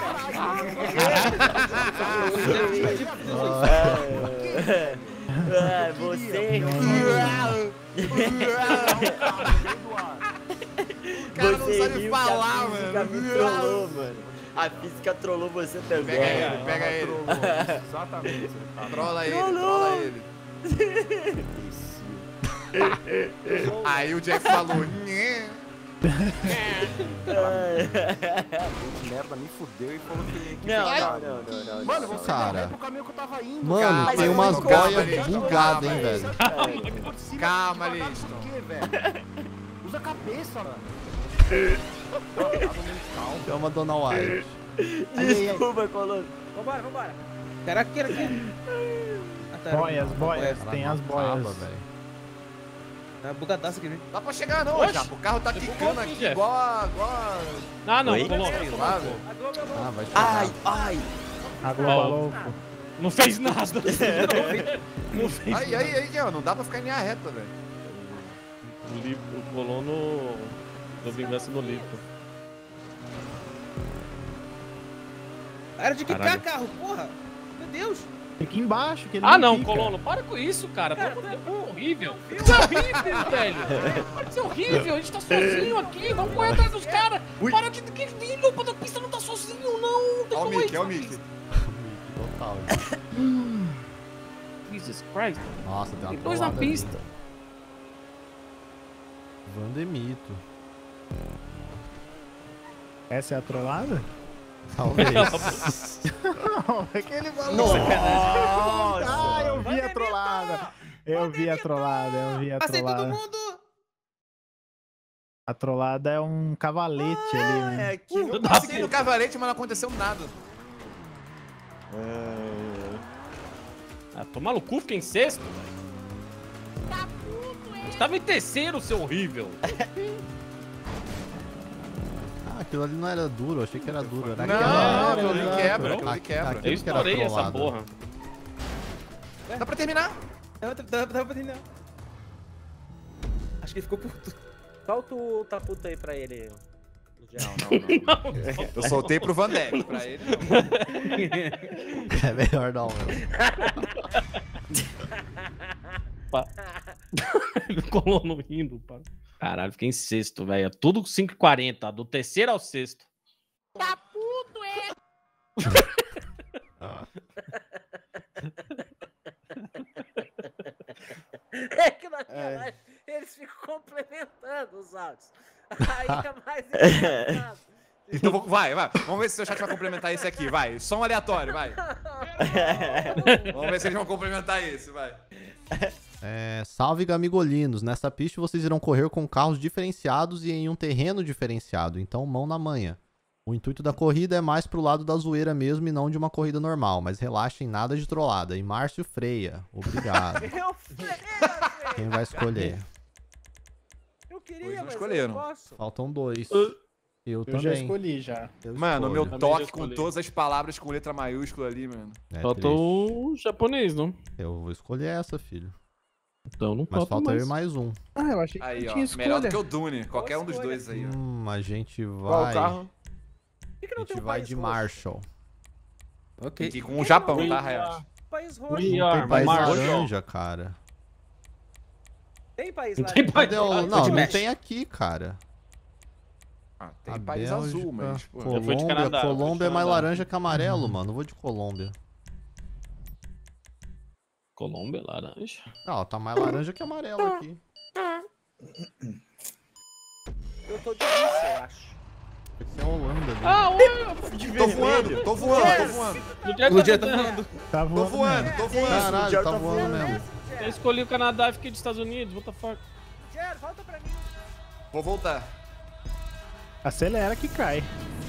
É, é, você... O cara não Você sabe riu falar, que a física mano. me trollou, mano. A física trollou você também. Pega ele, pega ele. Exatamente. Trola ele, trola ele. Aí o Jeff falou, "Nhê." Merda, me fudeu e falou que... que Não, fez não, nada. não, não, não. Mano, não, você Cara. deu ré pro caminho que eu tava indo. Mano, Calma, tem eu umas vou calma, boias Liston, bugadas, calma, hein, velho. não. Por cima, Calma, devagar, Liston. por quê, velho? Usa a cabeça, mano. Chama a Dona White. Desculpa, Colono. Vambora, vambora. Era aqui, era aqui. Ah, tá, Boias, boias, Ela tem não as boias. acaba, velho. Tá bugadaço aqui, viu? Dá pra chegar não, Oxe, já. O carro tá você quicando bugou, aqui Jeff. igual a... Igual a... Ah, não, Oi? Colono. Sei lá, velho. A Globo é bom. Ah, vai chegar. Ai, ai. A Globo Ó. louco. Não fez nada. Não fez Aí, aí, aí, ó, não dá pra ficar em linha reta, velho. O, livro, o Colono do Vingança no livro. Era de quicar Caralho. carro, porra. Meu Deus. Fica embaixo, que ele Ah, não, fica. Colono, para com isso, cara. Cara, Pelo amor de tá Deus, é horrível. Isso é horrível, velho. Isso é horrível. A gente tá sozinho aqui. Vamos correr atrás dos caras. Para de. Que filho, a pista não tá sozinho, não. Tem Ó o como Mickey, ir ó o na Mickey. pista. Total. Jesus Christ. Nossa, tem uma Tem dois na trollada ali. pista. Vandemito. Essa é a trollada? Talvez. Aquele maluco. Nossa. Ah, eu vi a trollada. Eu vi a trollada, eu vi a Passei todo trollada. mundo. A trollada é um cavalete ali, né? É que... Eu passei no cavalete, mas não aconteceu nada. Ah, tomar no cu, fiquei em sexto. Estava em terceiro, seu horrível. Ah, aquilo ali não era duro, eu achei que era duro. Era Não, aquela- aquilo ali Exato. quebra, aquilo ali Aqu- quebra. aquilo Eu que era estourei essa trollada. porra. Dá pra terminar? Dava, dava, dava pra entender. Acho que ele ficou puto. Solta o taputa aí pra ele. Não, não, não. Eu soltei pro Van Dijk, pra ele não. É melhor não, meu. Colono rindo, pá. Caralho, fiquei em sexto, velho. É tudo cinco e quarenta, do terceiro ao sexto. Tá puto, é? É que naquela live eles ficam complementando os áudios. Aí é mais engraçado. Então vou- vai, vai. Vamos ver se o seu chat vai complementar esse aqui, vai. Som aleatório, vai. Vamos ver se eles vão complementar esse, vai. É, salve gamigolinos, nessa pista vocês irão correr com carros diferenciados e em um terreno diferenciado, então mão na manha. O intuito da corrida é mais pro lado da zoeira mesmo e não de uma corrida normal, mas relaxem, nada de trollada. E Márcio Freia, obrigado. Eu freio, Quem vai escolher? Eu Dois queria, não mas escolheram. eu não posso. Faltam dois. Eu, Eu também. já escolhi já. Eu Mano, o escolho. meu Também já toque com escolhi. todas as palavras com letra maiúscula ali, mano. É triste. Faltou o japonês, não? Eu vou escolher essa, filho. Então não Mas falta falta mais. eu e mais um. Ah, eu achei que Aí, não ó. tinha escolha. Melhor do que o Dune. Qualquer um dos escolha. dois aí, ó. Hum, a gente Qual vai. carro? Por que, que A não tem gente um vai país de roxo? Marshall. Ok. E com o Japão, We tá, are- Hayashi? País roxo. We Não tem are país Marshall. laranja, cara. Tem país Não lá. tem né? país Cadê o... laranja. Não, não Mexe. tem aqui, cara. Ah, tem A país Bélgica, azul, mas... Pô. Eu fui de Colômbia, Canadá, eu fui de Colômbia é mais Canadá. laranja que amarelo, mano. Eu vou de Colômbia. Colômbia, laranja. Não, tá mais laranja que amarelo aqui. Eu tô de Rússia, eu acho. Tem que ser a Holanda ali. Ah, olha! Tô voando, tô voando, tô voando. O dia O dia tá tá voando. Tá Tô voando. voando, tô voando. Caralho, já tá tá voando mesmo. Eu escolhi o Canadá e fiquei dos Estados Unidos, what the fuck? Jer, volta pra mim. Vou voltar. Acelera que cai.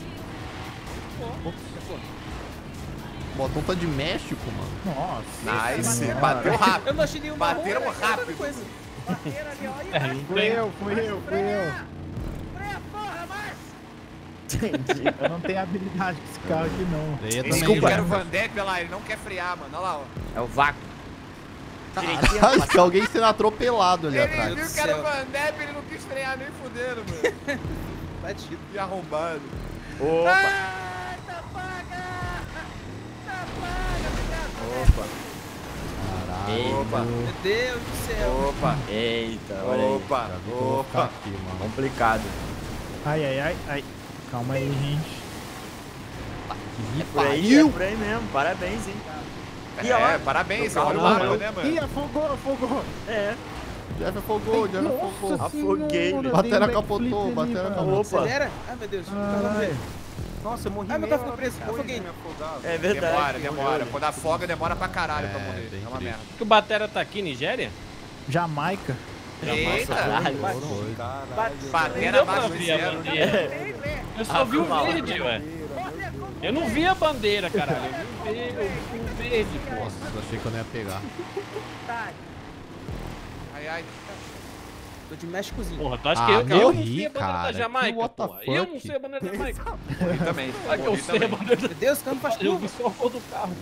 O botão tá de México, mano. Nossa. Nice, bateu rápido. Eu não achei nenhuma Bateram rua, rápido. coisa. Bateram ali, ó. Ih, É, vai, não Fui tem. eu, fui eu, fui eu. freia, porra, mais! Eu não tenho habilidade com esse carro aqui, não. Leia também, Desculpa, eu quero o velho. Van Dijk, olha lá, ele não quer frear, mano. Olha lá, ó. É o vácuo. Caralho, tem alguém sendo atropelado ali Ele atrás. viu que era o Van Dijk, ele não quis frear nem fudendo, mano. Batido. Que arrombado. Opa. Ai, tá paga! Tá paga, obrigado. Opa. Caralho. Opa. Meu Deus do céu. Opa. Eita, olha aí. Opa. Já vi que eu vou ficar Opa. aqui, mano. Complicado. Ai, ai, ai, ai. Calma aí, gente. É por aí, é por aí mesmo. Parabéns, hein. E É, ó, parabéns, Meu olha o carro mapa, não. né, Ih, mano? afogou, afogou. É. Jeff afogou, Jeff afogou. Nossa Afoguei, senhora, meu. Batera dei um capotou, backflip ali, batera mano. capotou. Opa. Acelera. Ai, meu Deus. Caralho. Nossa, eu morri Ai, meu meio carro ficou preso. depois Afoguei. de me afogar. É verdade. Demora, demora. Quando afoga, demora pra caralho pra É, morrer. bem É uma triste. merda. Que o Batera tá aqui, Nigéria? Jamaica. Eita! Caralho. Batera Deu abaixo pra de ver a zero. bandeira. Eu só vi o verde, ué. Eu não vi a bandeira, caralho. Eu vi o verde, eu vi o verde, pô. Nossa, achei que eu não ia pegar. Ai, ai. Tô de Méxicozinho. Porra, tu acha Ah, que eu, eu não morri, sei a bandeira cara. da Jamaica, Que what the porra? Eu não fuck? sei a bandeira da Jamaica. Morri também. Olha que eu Morri sei a também. bandeira da Meu Deus, o cara não faz Eu curva. vi só a cor do carro.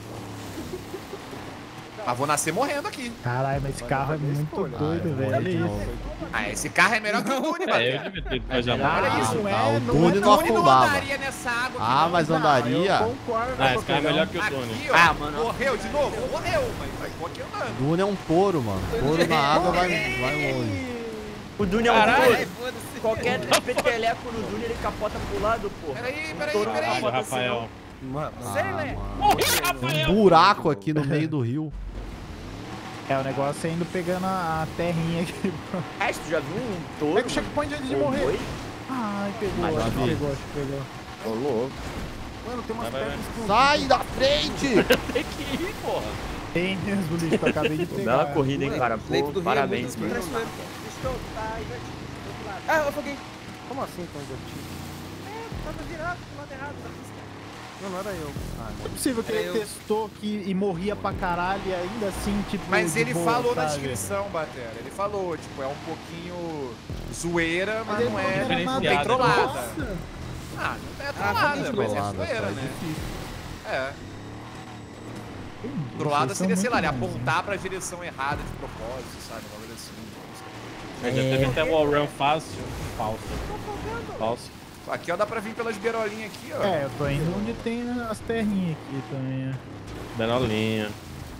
Mas vou nascer morrendo aqui. Caralho, mas esse carro é muito doido, velho. Olha isso. Ah, esse carro é melhor que o Dune, É, eu Batera. devia ter ido pra Jamaica. Olha isso. Não Ah, é, o não Dune é não O Dune não afundava. andaria nessa água aqui, Ah, não. mas andaria. Concordo. Ah, esse carro é melhor que o Dune. Aqui, ó. Ah, mano. Morreu de novo? Morreu, mas vai tô aqui andando. Dune é um touro, mano. Touro na água vai, vai longe. O Dune é um Caralho. touro. Qualquer peteleco no Dune ele capota pro lado, pô. Peraí, peraí, Touro peraí. capota Rafael. assim, Mano, Ah, mano. Morri, Rafael! Um buraco aqui no meio do rio. É, o negócio é indo pegando a a terrinha aqui. não. Ah, tu já viu um touro? Pega o checkpoint antes de Ou morrer. boi? Ai, pegou, Mas acho que já vi. pegou, acho que pegou. Ô, louco. mano, tem umas Vai, vai, pedras com... Sai da frente! Tem que ir, porra. Tem mesmo, lixo, eu acabei de pegar. Bela corrida, hein, cara. Leito Pô, do Rio parabéns, é muito mano. traiçoeiro. Estou, tá invertido. Do outro lado. Ah, eu afoguei. Como assim, tão invertido? É, tava virado pro lado errado da pista. Não, não era eu. Ah, Não é possível que ele Eu- testou que, e morria pra caralho e ainda assim, tipo. Mas de ele boa, falou na sabe? descrição, Batera. Ele falou, tipo, é um pouquinho zoeira, mas Mas ele não não é, era não nada. tem trollada. Nossa. Ah, não é Ah, trollada, mas é Trollada, zoeira, só é né? difícil. É. Entendi, Trollada vocês são seria, sei muito lá, ele bonzinhos. apontar pra direção errada de propósito, sabe? Uma coisa assim. Já teve até wall run fácil. Falso. Falso. Aqui, ó, dá pra vir pelas beirolinhas aqui, ó. É, eu tô indo onde tem as terrinhas aqui também. Benolinha.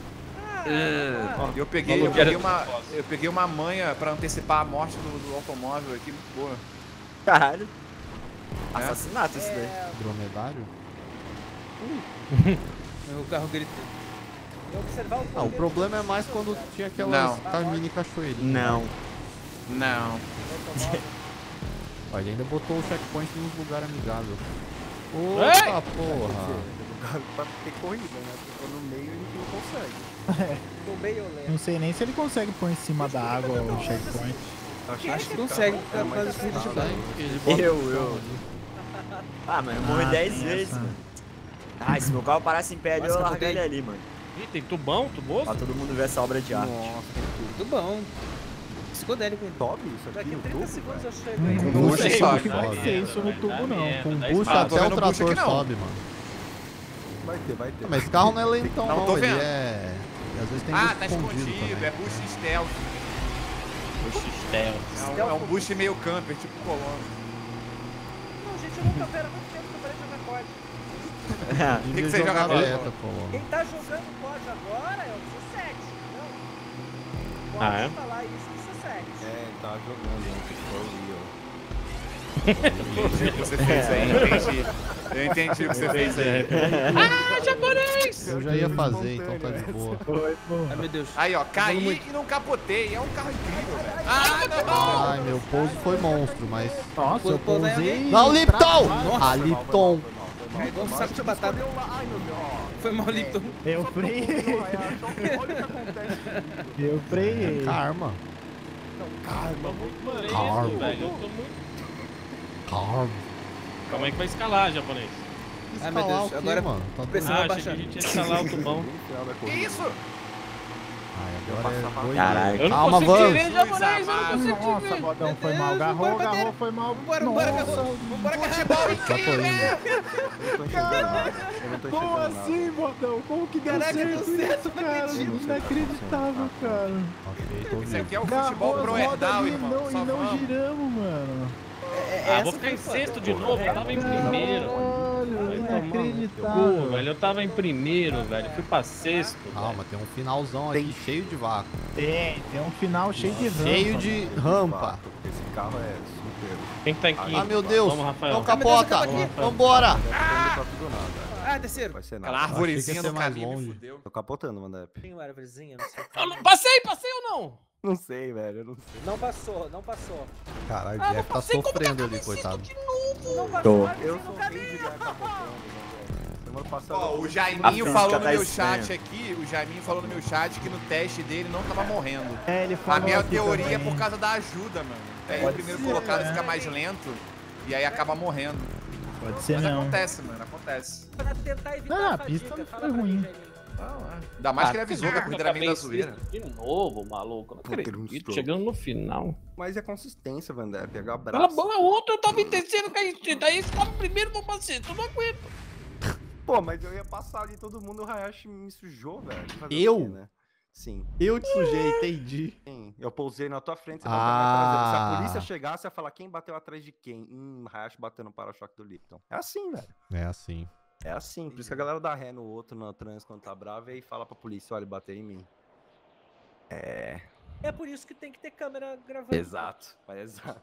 Eu peguei, eu Falou que era peguei uma, propósito. eu peguei uma manha pra antecipar a morte do, do automóvel aqui, muito boa. Caralho. Assassinato isso daí. Dromedário? O carro gritou. Eu observar o Ah, o poder problema é do mais quando cara. tinha aquelas Não. tá, mini cachoeirinhas. Não. Não. Olha, ele ainda botou o checkpoint nos lugares amigáveis. Ei! Opa, porra. lugar pra ter corrida, né? Porque no meio a gente não consegue. No meio eu lembro. Não sei nem se ele consegue pôr em cima da água o checkpoint. Acho que consegue, É, por mas causa do vídeo de tá, banho. Ele bota Eu, o eu. carro ali. Ah, mano, eu morri Ah, dez tem vezes, essa. mano. Ah, se meu carro parasse em pé ali, Nossa, eu eu largo ele botei. ali, mano. Ih, tem tubão, tuboso? Pra todo mundo ver essa obra de arte. Nossa, tem tudo. Tudo bom. Psicodélico. Sobe isso aqui Daqui no trinta tubo, segundos velho. eu chego aí. Não Bucha sei sobe. que vai ser isso no Vai tubo, dar não. merda, Com dá bucha espaço. Tô até o vendo bucha trator aqui, não. sobe, mano. Vai ter, vai ter. Mas esse carro não é lentão, Não, não. tô Ele vendo. é... e às vezes tem Ah, bucho tá escondido escondido, também. é boost stealth. Puxa, stealth. É um, é um boost meio camper, tipo colono. Não, gente, eu nunca pera muito tempo que eu parei de jogar C O D. que Devia você jogar joga agora? beta, pô. Quem tá jogando C O D agora é o dezessete. Não. Ah, Pode é? falar isso, dezessete. É, tá jogando ontem, foi ali, ó. Entendi o que você fez aí, entendi. Eu entendi o que você fez aí. Ah, japonês! Eu já ia fazer, então tá de boa. Ai, meu Deus. Aí, ó, caí e não capotei. É um carro incrível, velho. Ah, não! Ai, meu pouso foi monstro, mas... Nossa, eu Pô, pô, vai pousei... Não, Lipton! Nossa, Ah, Lipton! É igual um saco de batata. Ai, meu Deus. Foi mal, Lipton. Eu freiei. Olha o que acontece. Eu freiei. Karma. Tô muito lento, Calma. velho. Eu tô muito... Karma. Como é que vai escalar, japonês? Ai, meu Escalar Deus, o quê, agora- mano? Tá Precisa Ah, achei abaixar. que a gente ia escalar o tubão. No final da Que corrida. isso? Ai, agora é doido. Caralho. Eu não Calma, consigo Vans. te ver, japonês, eu não consigo te Nossa, ver. Bodão, foi mal. Deus, Agarrou, vambora, agarrou, Bandeira. foi mal. Vambora, vambora, Nossa, agarrou. Vambora, agarrou. Já tô indo. Eu não tô enxergando nada. Eu não tô Como enxergando nada. assim, Bodão? Como que deu Caraca, certo deu certo, isso, não cara? acredito. Inacreditável, cara. Ok, tô Isso vivo. aqui é o Garrou futebol as pro rodas Erdal, ali irmão. não- Só e não vamos. giramos, mano. Ah, vou ficar em sexto de novo, eu tava em primeiro. Caralho, Pô, inacreditável. velho, eu tava em primeiro, velho. Fui pra sexto. Calma, tem um finalzão aqui cheio de vácuo. Tem, tem um final cheio de rampa. Cheio de rampa. Esse carro é super. Quem que tá em quinto? Ah, meu Deus. Vamos, Rafael. Não Ah, meu Deus, capota. acaba aqui. Vambora. Não vai pra tudo nada. Ah, terceiro. Vai ser Aquela nada. arvorezinha Achei que ia do ser mais caminho me longe. fudeu. Tô capotando, Mandep. Tem uma árvorezinha, não sei. Eu não- Passei, passei ou não? Não sei, velho. Eu não sei. Não passou, não passou. Caralho, o Ah, Jeff tá passei como sofrendo que eu ali, insisto coitado. de novo. Não passou Tô. a árvore Eu no sou caminho. feio de ficar capotando, né, velho? Semana passada. Ó, o A Jaiminho física falou no tá meu estranha. chat aqui, o Jaiminho falou no meu chat que no teste dele não tava morrendo. É, ele A falou minha aqui teoria é também. por causa da ajuda, mano. Aí o Pode primeiro ser, colocado né? fica mais lento e aí acaba morrendo. Pode ser Mas não. acontece, mano, acontece. Pra tentar evitar Ah, a fadiga, pista não fala foi pra mim, ruim. Jaiminho. Ainda mais que ele Ah, avisou que a corrida era meio da zoeira. De novo, maluco. Não acredito. Chegando no final. Mas é consistência, Vandé. Pegar Cala a braço. boca, ontem eu tava em terceiro caído. Daí você tava em primeiro no macete. Eu não aguento. Pô, mas eu ia passar ali todo mundo, o Hayashi me sujou, velho. Fazer o Eu? quê, né? Sim. Eu te sujei, entendi. Sim. Eu pousei na tua frente, você Ah. bateu na traseira. Se a polícia chegasse, ia falar quem bateu atrás de quem. Hum, Hayashi bateu no para-choque do Lipton. É assim, velho. É assim. É assim. Por isso que a galera dá ré no outro no trânsito quando tá brava e fala pra polícia, olha, bateu em mim. É. É por isso que tem que ter câmera gravando. Exato. É exato.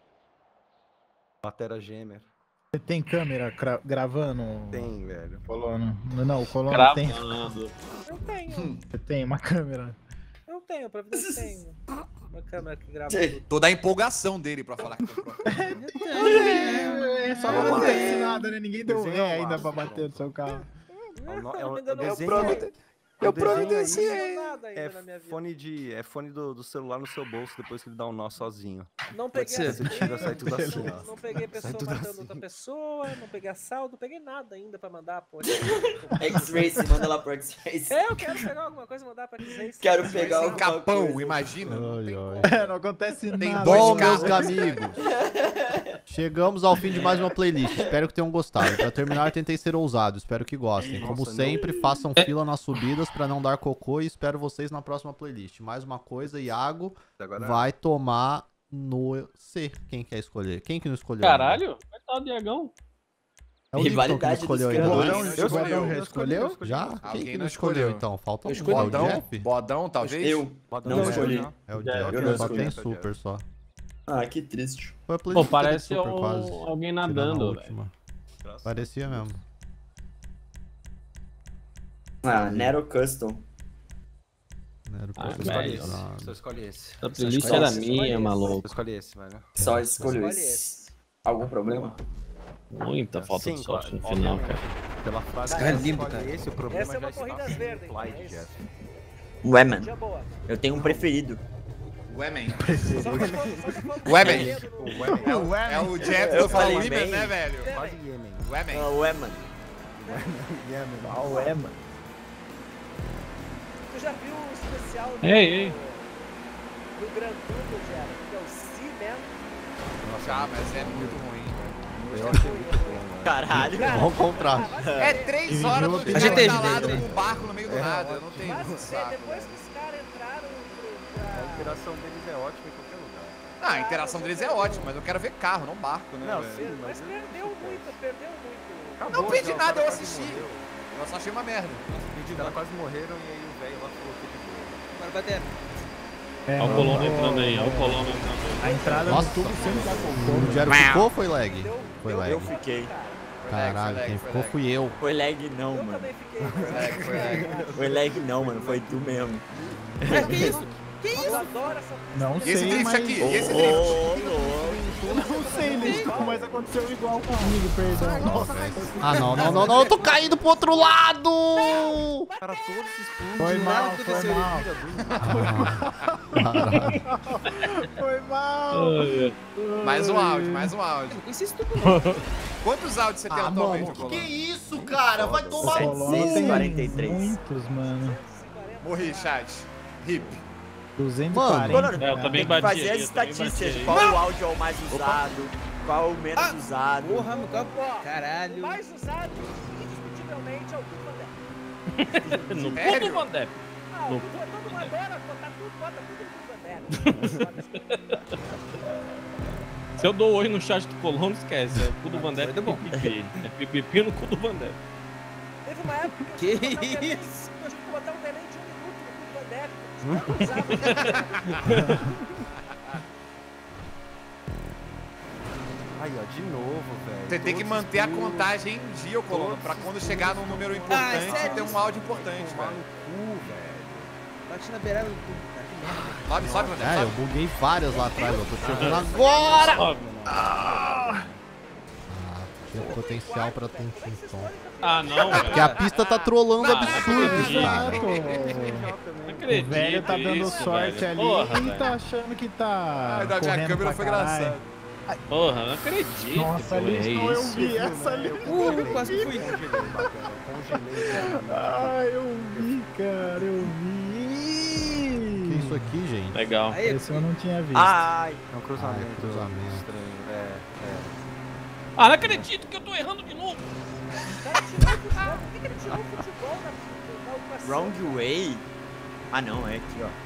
Batera gêmea. Você tem câmera cra- gravando? Tem, velho. Colono. Não, não, o Colono tem. Gravando. Eu tenho, Você tem uma câmera. eu tenho, pra vida eu tenho. Uma câmera que grava Sim. tudo. Toda a empolgação dele pra falar que comprou. É, só não É. acontece nada, né? Ninguém deu Desenho ré ao ainda máximo, pra bater pronto. no seu carro. É o, no- é o, Ainda é o não- desenho. eu é- Eu o desenho providenciei. aí Não nada ainda É na minha vida. fone de. É fone do, do celular no seu bolso depois que ele dá um nó sozinho. Não peguei ser. Você tira, sai tudo assim, ó. Não peguei pessoa tudo matando assim. outra pessoa, não peguei assalto, não peguei nada ainda pra mandar, pô. X-Race, manda lá pro X-Race. É, eu quero pegar alguma coisa e mandar pra X-Race. Quero pegar Sem alguma capão, coisa. imagina. Não tem Ai, como. É, não acontece Tem nada. dois Bom, carros. meus amigos, chegamos ao fim de mais uma playlist. Espero que tenham gostado. Pra terminar, tentei ser ousado. Espero que gostem. Como Nossa, sempre, façam fila nas subidas pra não dar cocô e espero vocês na próxima playlist. Mais uma coisa, Iago Agora vai tomar no C. Quem quer escolher? Quem que não escolheu? Caralho, vai estar o Diagão. É o Lipton que não Rivalidade escolheu dos ainda. criadores. Não, Eu o Bodão escolhi, já eu escolheu? escolhi, Já? eu escolhi. Quem Alguém que não não escolheu, escolheu. então? Falta um. Eu escolhi. É o Bodão, Jeff? Bodão, talvez? Eu não Não, escolhi. não. É o Eu Jeff. não Só escolhi. tem super só. Ah, que triste. Foi a Pô, playlist inteira de parece super, um- quase. alguém Tirando a nadando, velho. última. Parecia mesmo. Ah, Nero Custom. Não era o Ah, que eu velho. Escolhe precisava. esse. Só escolhe esse. Essa playlist escolhe era esse, minha, escolhe maluco. Só escolhe esse, velho. Só escolho Escolhe esse. Algum problema? Muita falta de Sim, sorte no claro, final, obviamente. cara. Pela frase Esse cara é que lindo, escolhe cara. esse, o problema Essa é uma já está corrida sendo verde, implied, é isso. Jeff. Ué, mano. Dia boa. Eu tenho um preferido. Ué, man. Só se for- só se for- Ué, man. O Wemen. É o Jeff Eu do falei Felipe, bem. né, velho? Quase Yemen. Ué, man. Ah, ué, mano. Yemen. Ah, ué, mano. Tu já viu o especial do, Ei, ei. do Gran Tudo, Jera? Que é o Seaman. Já, mas é muito ruim. Eu achei muito bom, velho. Caralho. Bom contraste. É três horas do A cara gente tem instalado jeito, com um barco no meio do nada. Eu não tenho Mas é, saco. depois que os caras entraram pro- A pra... interação deles é ótima em qualquer lugar. Ah, a interação deles é ótima, mas eu quero ver carro, não barco, né, Não, velho? sim, Mas perdeu muito, perdeu muito. Acabou, Não perdi já, o nada, cara eu quase assisti. morreu. Eu só achei uma merda. Os caras quase morreram e aí o velho lá falou que de boa. Bora bater. É, Olha o não, Colombo o- entrando aí, olha o Colombo entrando aí. A entrada Nossa, do tubo sempre dá cocô. O Jero ficou ou foi lag? Deu- Foi deu lag. Eu fiquei. Caralho, Foi lag, quem foi ficou lag. fui eu. Foi lag não, Eu mano. também fiquei. Foi lag, foi lag. Foi lag não, mano. Foi tu mesmo. Que isso? Que isso? Eu adoro essa... Não E esse sei, drift mas... aqui? E esse Ô, drift? louco. Não sei, Lístico, mas aconteceu igual comigo, perdão. Nossa, Ah, não, não, não, não, eu tô caindo pro outro lado! Cara, todos se explodem. foi mal, nada foi aconteceu. mal. Caralho. Foi mal. Ai, Mais um áudio, mais um áudio. Isso é estúpido. Quantos áudios você tem Ah, atualmente, mano, que Colombo? isso, cara? Vai tomar no Colombo cu! tem quarenta e três. Muitos, mano. Morri, chat. Hip. duzentos e quarenta. Mano, É, eu também Tem que bati fazer aí, as eu também estatísticas. bati aí. Qual o áudio é o mais usado? Qual o menos Ah, usado? Porra, meu copo. O Caralho. mais usado, indiscutivelmente, é o Tudo Vandé. No cu Sério? do Vandep. Ah, o No- Tudo- todo mundo adora botar tudo, bota tudo no Tudo Vandé. Se eu dou oi no chat do Colombo, esquece. É o cu do Vandep Foi bom. pipipi. É pipipi no cu do Vandep. Teve uma época Que eu tive que botar um delay- isso? eu tive que botar um delay de um minuto no Tudo Vandé. Os caras não usavam. Aí, ó, de novo, velho. Você tem que Todos manter a exploram. contagem em dia, Colombo, pra quando chegar num número importante sério ter um isso? áudio importante, Tomar velho. no cu, velho. Bati na beirada do tubo, cara. Que merda. Sobe, sobe, Vandep, É, eu sobe. buguei várias lá atrás, eu tô chegando agora! Sobe, mano. Ah, Tem potencial pra Tum-Tum-Tom. Ah, não, velho. Porque a pista tá trolando Não, absurdos, não cara. Não O acredito velho tá dando isso, sorte velho. ali Porra, e velho. tá achando que tá. Ah, da minha correndo câmera pra foi caralho. engraçado. Porra, não acredito. Nossa, que eu ali errei não, eu isso. vi essa ali. Uh, quase que fui. Ah, eu vi, cara, eu Que vi. isso aqui, gente? Legal. Aí, Esse eu não tinha visto. Ai, É um cruzamento. Ah, é cruzamento. Estranho. É, é. Ah, não acredito que eu tô errando de novo. O cara tirou o futebol. Por que que ele tirou o futebol na, na ocupação? Round way? Ah não, é aqui, ó.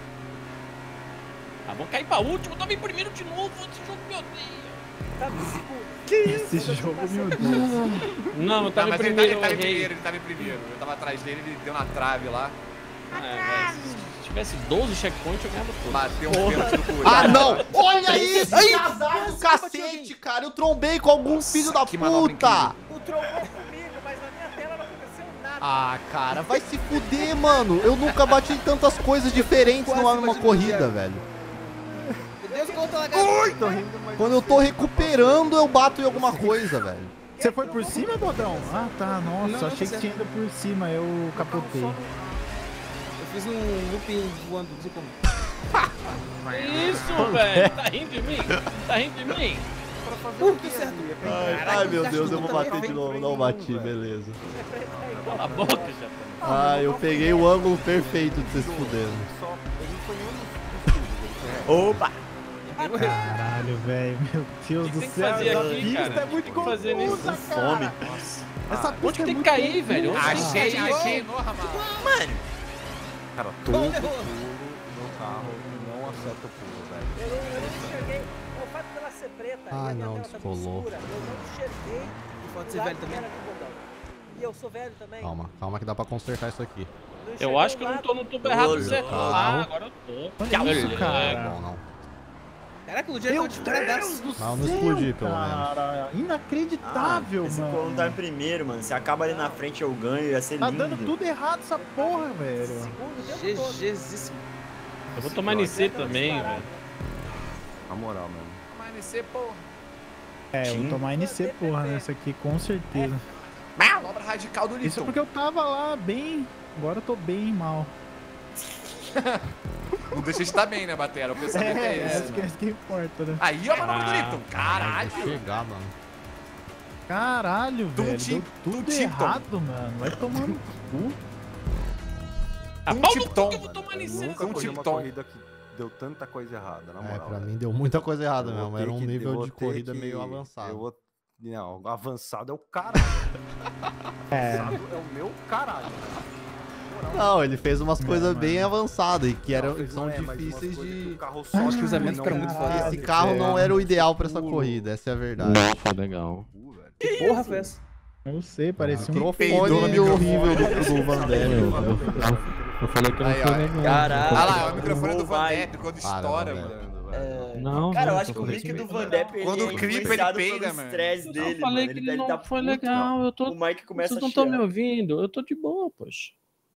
Ah, vou cair pra último, eu tava em primeiro de novo. Esse jogo me odeia. Tá no segundo. Esse jogo, meu Deus. Não, eu tava Não, em mas ele, tá- primeiro, ele eu tava em errei. primeiro, ele tava em primeiro. Eu tava atrás dele, ele deu na trave lá. É, velho, se tivesse doze checkpoints, eu ganhava tudo. Bateu um pênalti no Corinthians. Ah, não! Olha isso! Que azar do cacete, cara! Eu trombei com algum filho da que manobra puta! O trombou comigo, mas na minha tela não aconteceu nada. Ah, cara, vai se fuder, mano! Eu nunca bati em tantas coisas diferentes numa, numa corrida, velho. Meu Deus, como eu tô lagado. Tô rindo, mas Quando eu tô recuperando, eu bato em alguma coisa, velho. Você foi por cima, Bodão? Ah, tá, nossa, Não, não, achei tá que tinha ido por cima, eu capotei. Eu fiz um looping voando, não sei como. Que isso, velho? Tá rindo de mim? Tá rindo de mim? Uh, que certo. Ai, ai, meu Deus, eu vou bater de novo. Não bati, beleza. Cala a boca, já. Ah, eu peguei o ângulo perfeito de vocês se fudendo. só. Ele não foi nenhum dos Opa! Caralho, velho, meu Deus que do tem que céu, fazer essa aqui, pista cara? é muito Tem que fazer confusa, nisso. cara. Fome. Essa Onde pista que é tem que muito cair, velho? confusa. Achei, Ah, achei, normal. Mano, Cara, todo pulo no carro não acerta o pulo, velho. Eu não, eu não enxerguei. O fato dela ser preta Ah, e a minha não, tela tá muito descolou. escura, eu não enxerguei E pode o ser lado velho que também. era do botão. E eu sou velho também. Calma, calma que dá pra consertar isso aqui. Não Eu enxerguei acho o que eu não lado. tô no tubo errado Olho, certo. carro. Ah, agora eu tô. Olha isso, Olha, cara. Não, não. Caraca, o dia Meu tava disparadaço. Deus do Mas eu não céu, explodi, pelo menos. cara. Inacreditável, esse mano. não tá em primeiro, mano. Se acaba ali na frente eu ganho, ia ser Tá lindo. dando tudo errado essa porra, velho. Segundo o tempo todo. Jesus. Eu vou tomar N C também, velho. Na moral, mano. Mas nesse, porra. É, eu vou tomar N C, porra, nessa aqui, com certeza. Manobra radical do Isso é Liston. porque eu tava lá bem. Agora eu tô bem mal. Não deixa de estar bem, né, Batera? O pensamento é, É, esse. acho que é isso que importa, né? Aí, ó, a manobra do Ah, Lipton. Caralho. Vai chegar, mano. Caralho, Tum velho. tim- Deu tum tudo tim errado, mano. Vai tomando no cu. Ah, Um pau no tip-tom. cu que eu vou tomar N C. Nunca Um corri uma tip-tom. corrida que deu tanta coisa errada, na É, moral. pra velho. mim deu muita coisa errada Eu vou mesmo. ter Era um que- eu nível vou de ter corrida que- meio Eu avançado. vou... Não, avançado é o caralho. É. Avançado é o meu caralho. Não, ele fez umas coisas mano. bem avançadas e que eram, Não, fez- são não é, mas umas difíceis coisas que de. o carro Ah, os sobe, cruzamentos não- ficaram muito foda. Esse carro não era o ideal pra essa corrida, essa é a verdade. Foi legal. Uh, velho. Que porra foi essa? Não sei, parecia um Microfone peidou no microfone. horrível do, do Van Damme. Eu falei que não Aí, foi ó. legal. Caralho. Olha lá, é o microfone do Van Vai. Depp quando Para, estoura, Van mano. É... Não, Cara, eu não, acho que o falei mic do que- Van Depp ele Quando é o clipe, ele influenciado peida, pelo mano. estresse Eu dele, falei mano. que Ele, ele não tá foi puto, legal. ó. Eu tô... O Mike começa Vocês a não estão me chiar. ouvindo? Eu tô de boa, poxa.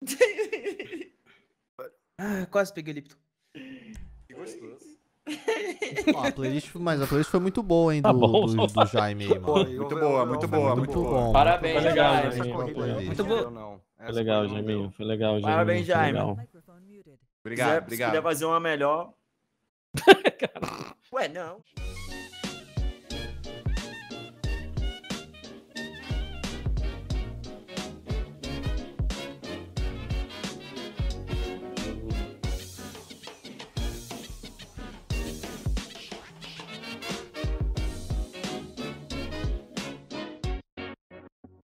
Ah, quase peguei o Lipton. Que gostoso. Ó, a playlist, mas a playlist foi muito boa, hein, do, Tá bom, do, do Jaime aí, Pô, mano. eu- Muito eu- boa, eu- muito eu- boa, eu- Muito eu- bom. Parabéns, muito Jaime. legal Essa essa corrida corrida. aí Muito não boa. deu, não. Essa Foi legal, corrida não Jaiminho. deu. Foi legal, Jaiminho. Parabéns, Foi Jaime. legal. Se Obrigado, quiser- Se obrigado. quiser fazer uma melhor. Ué, não.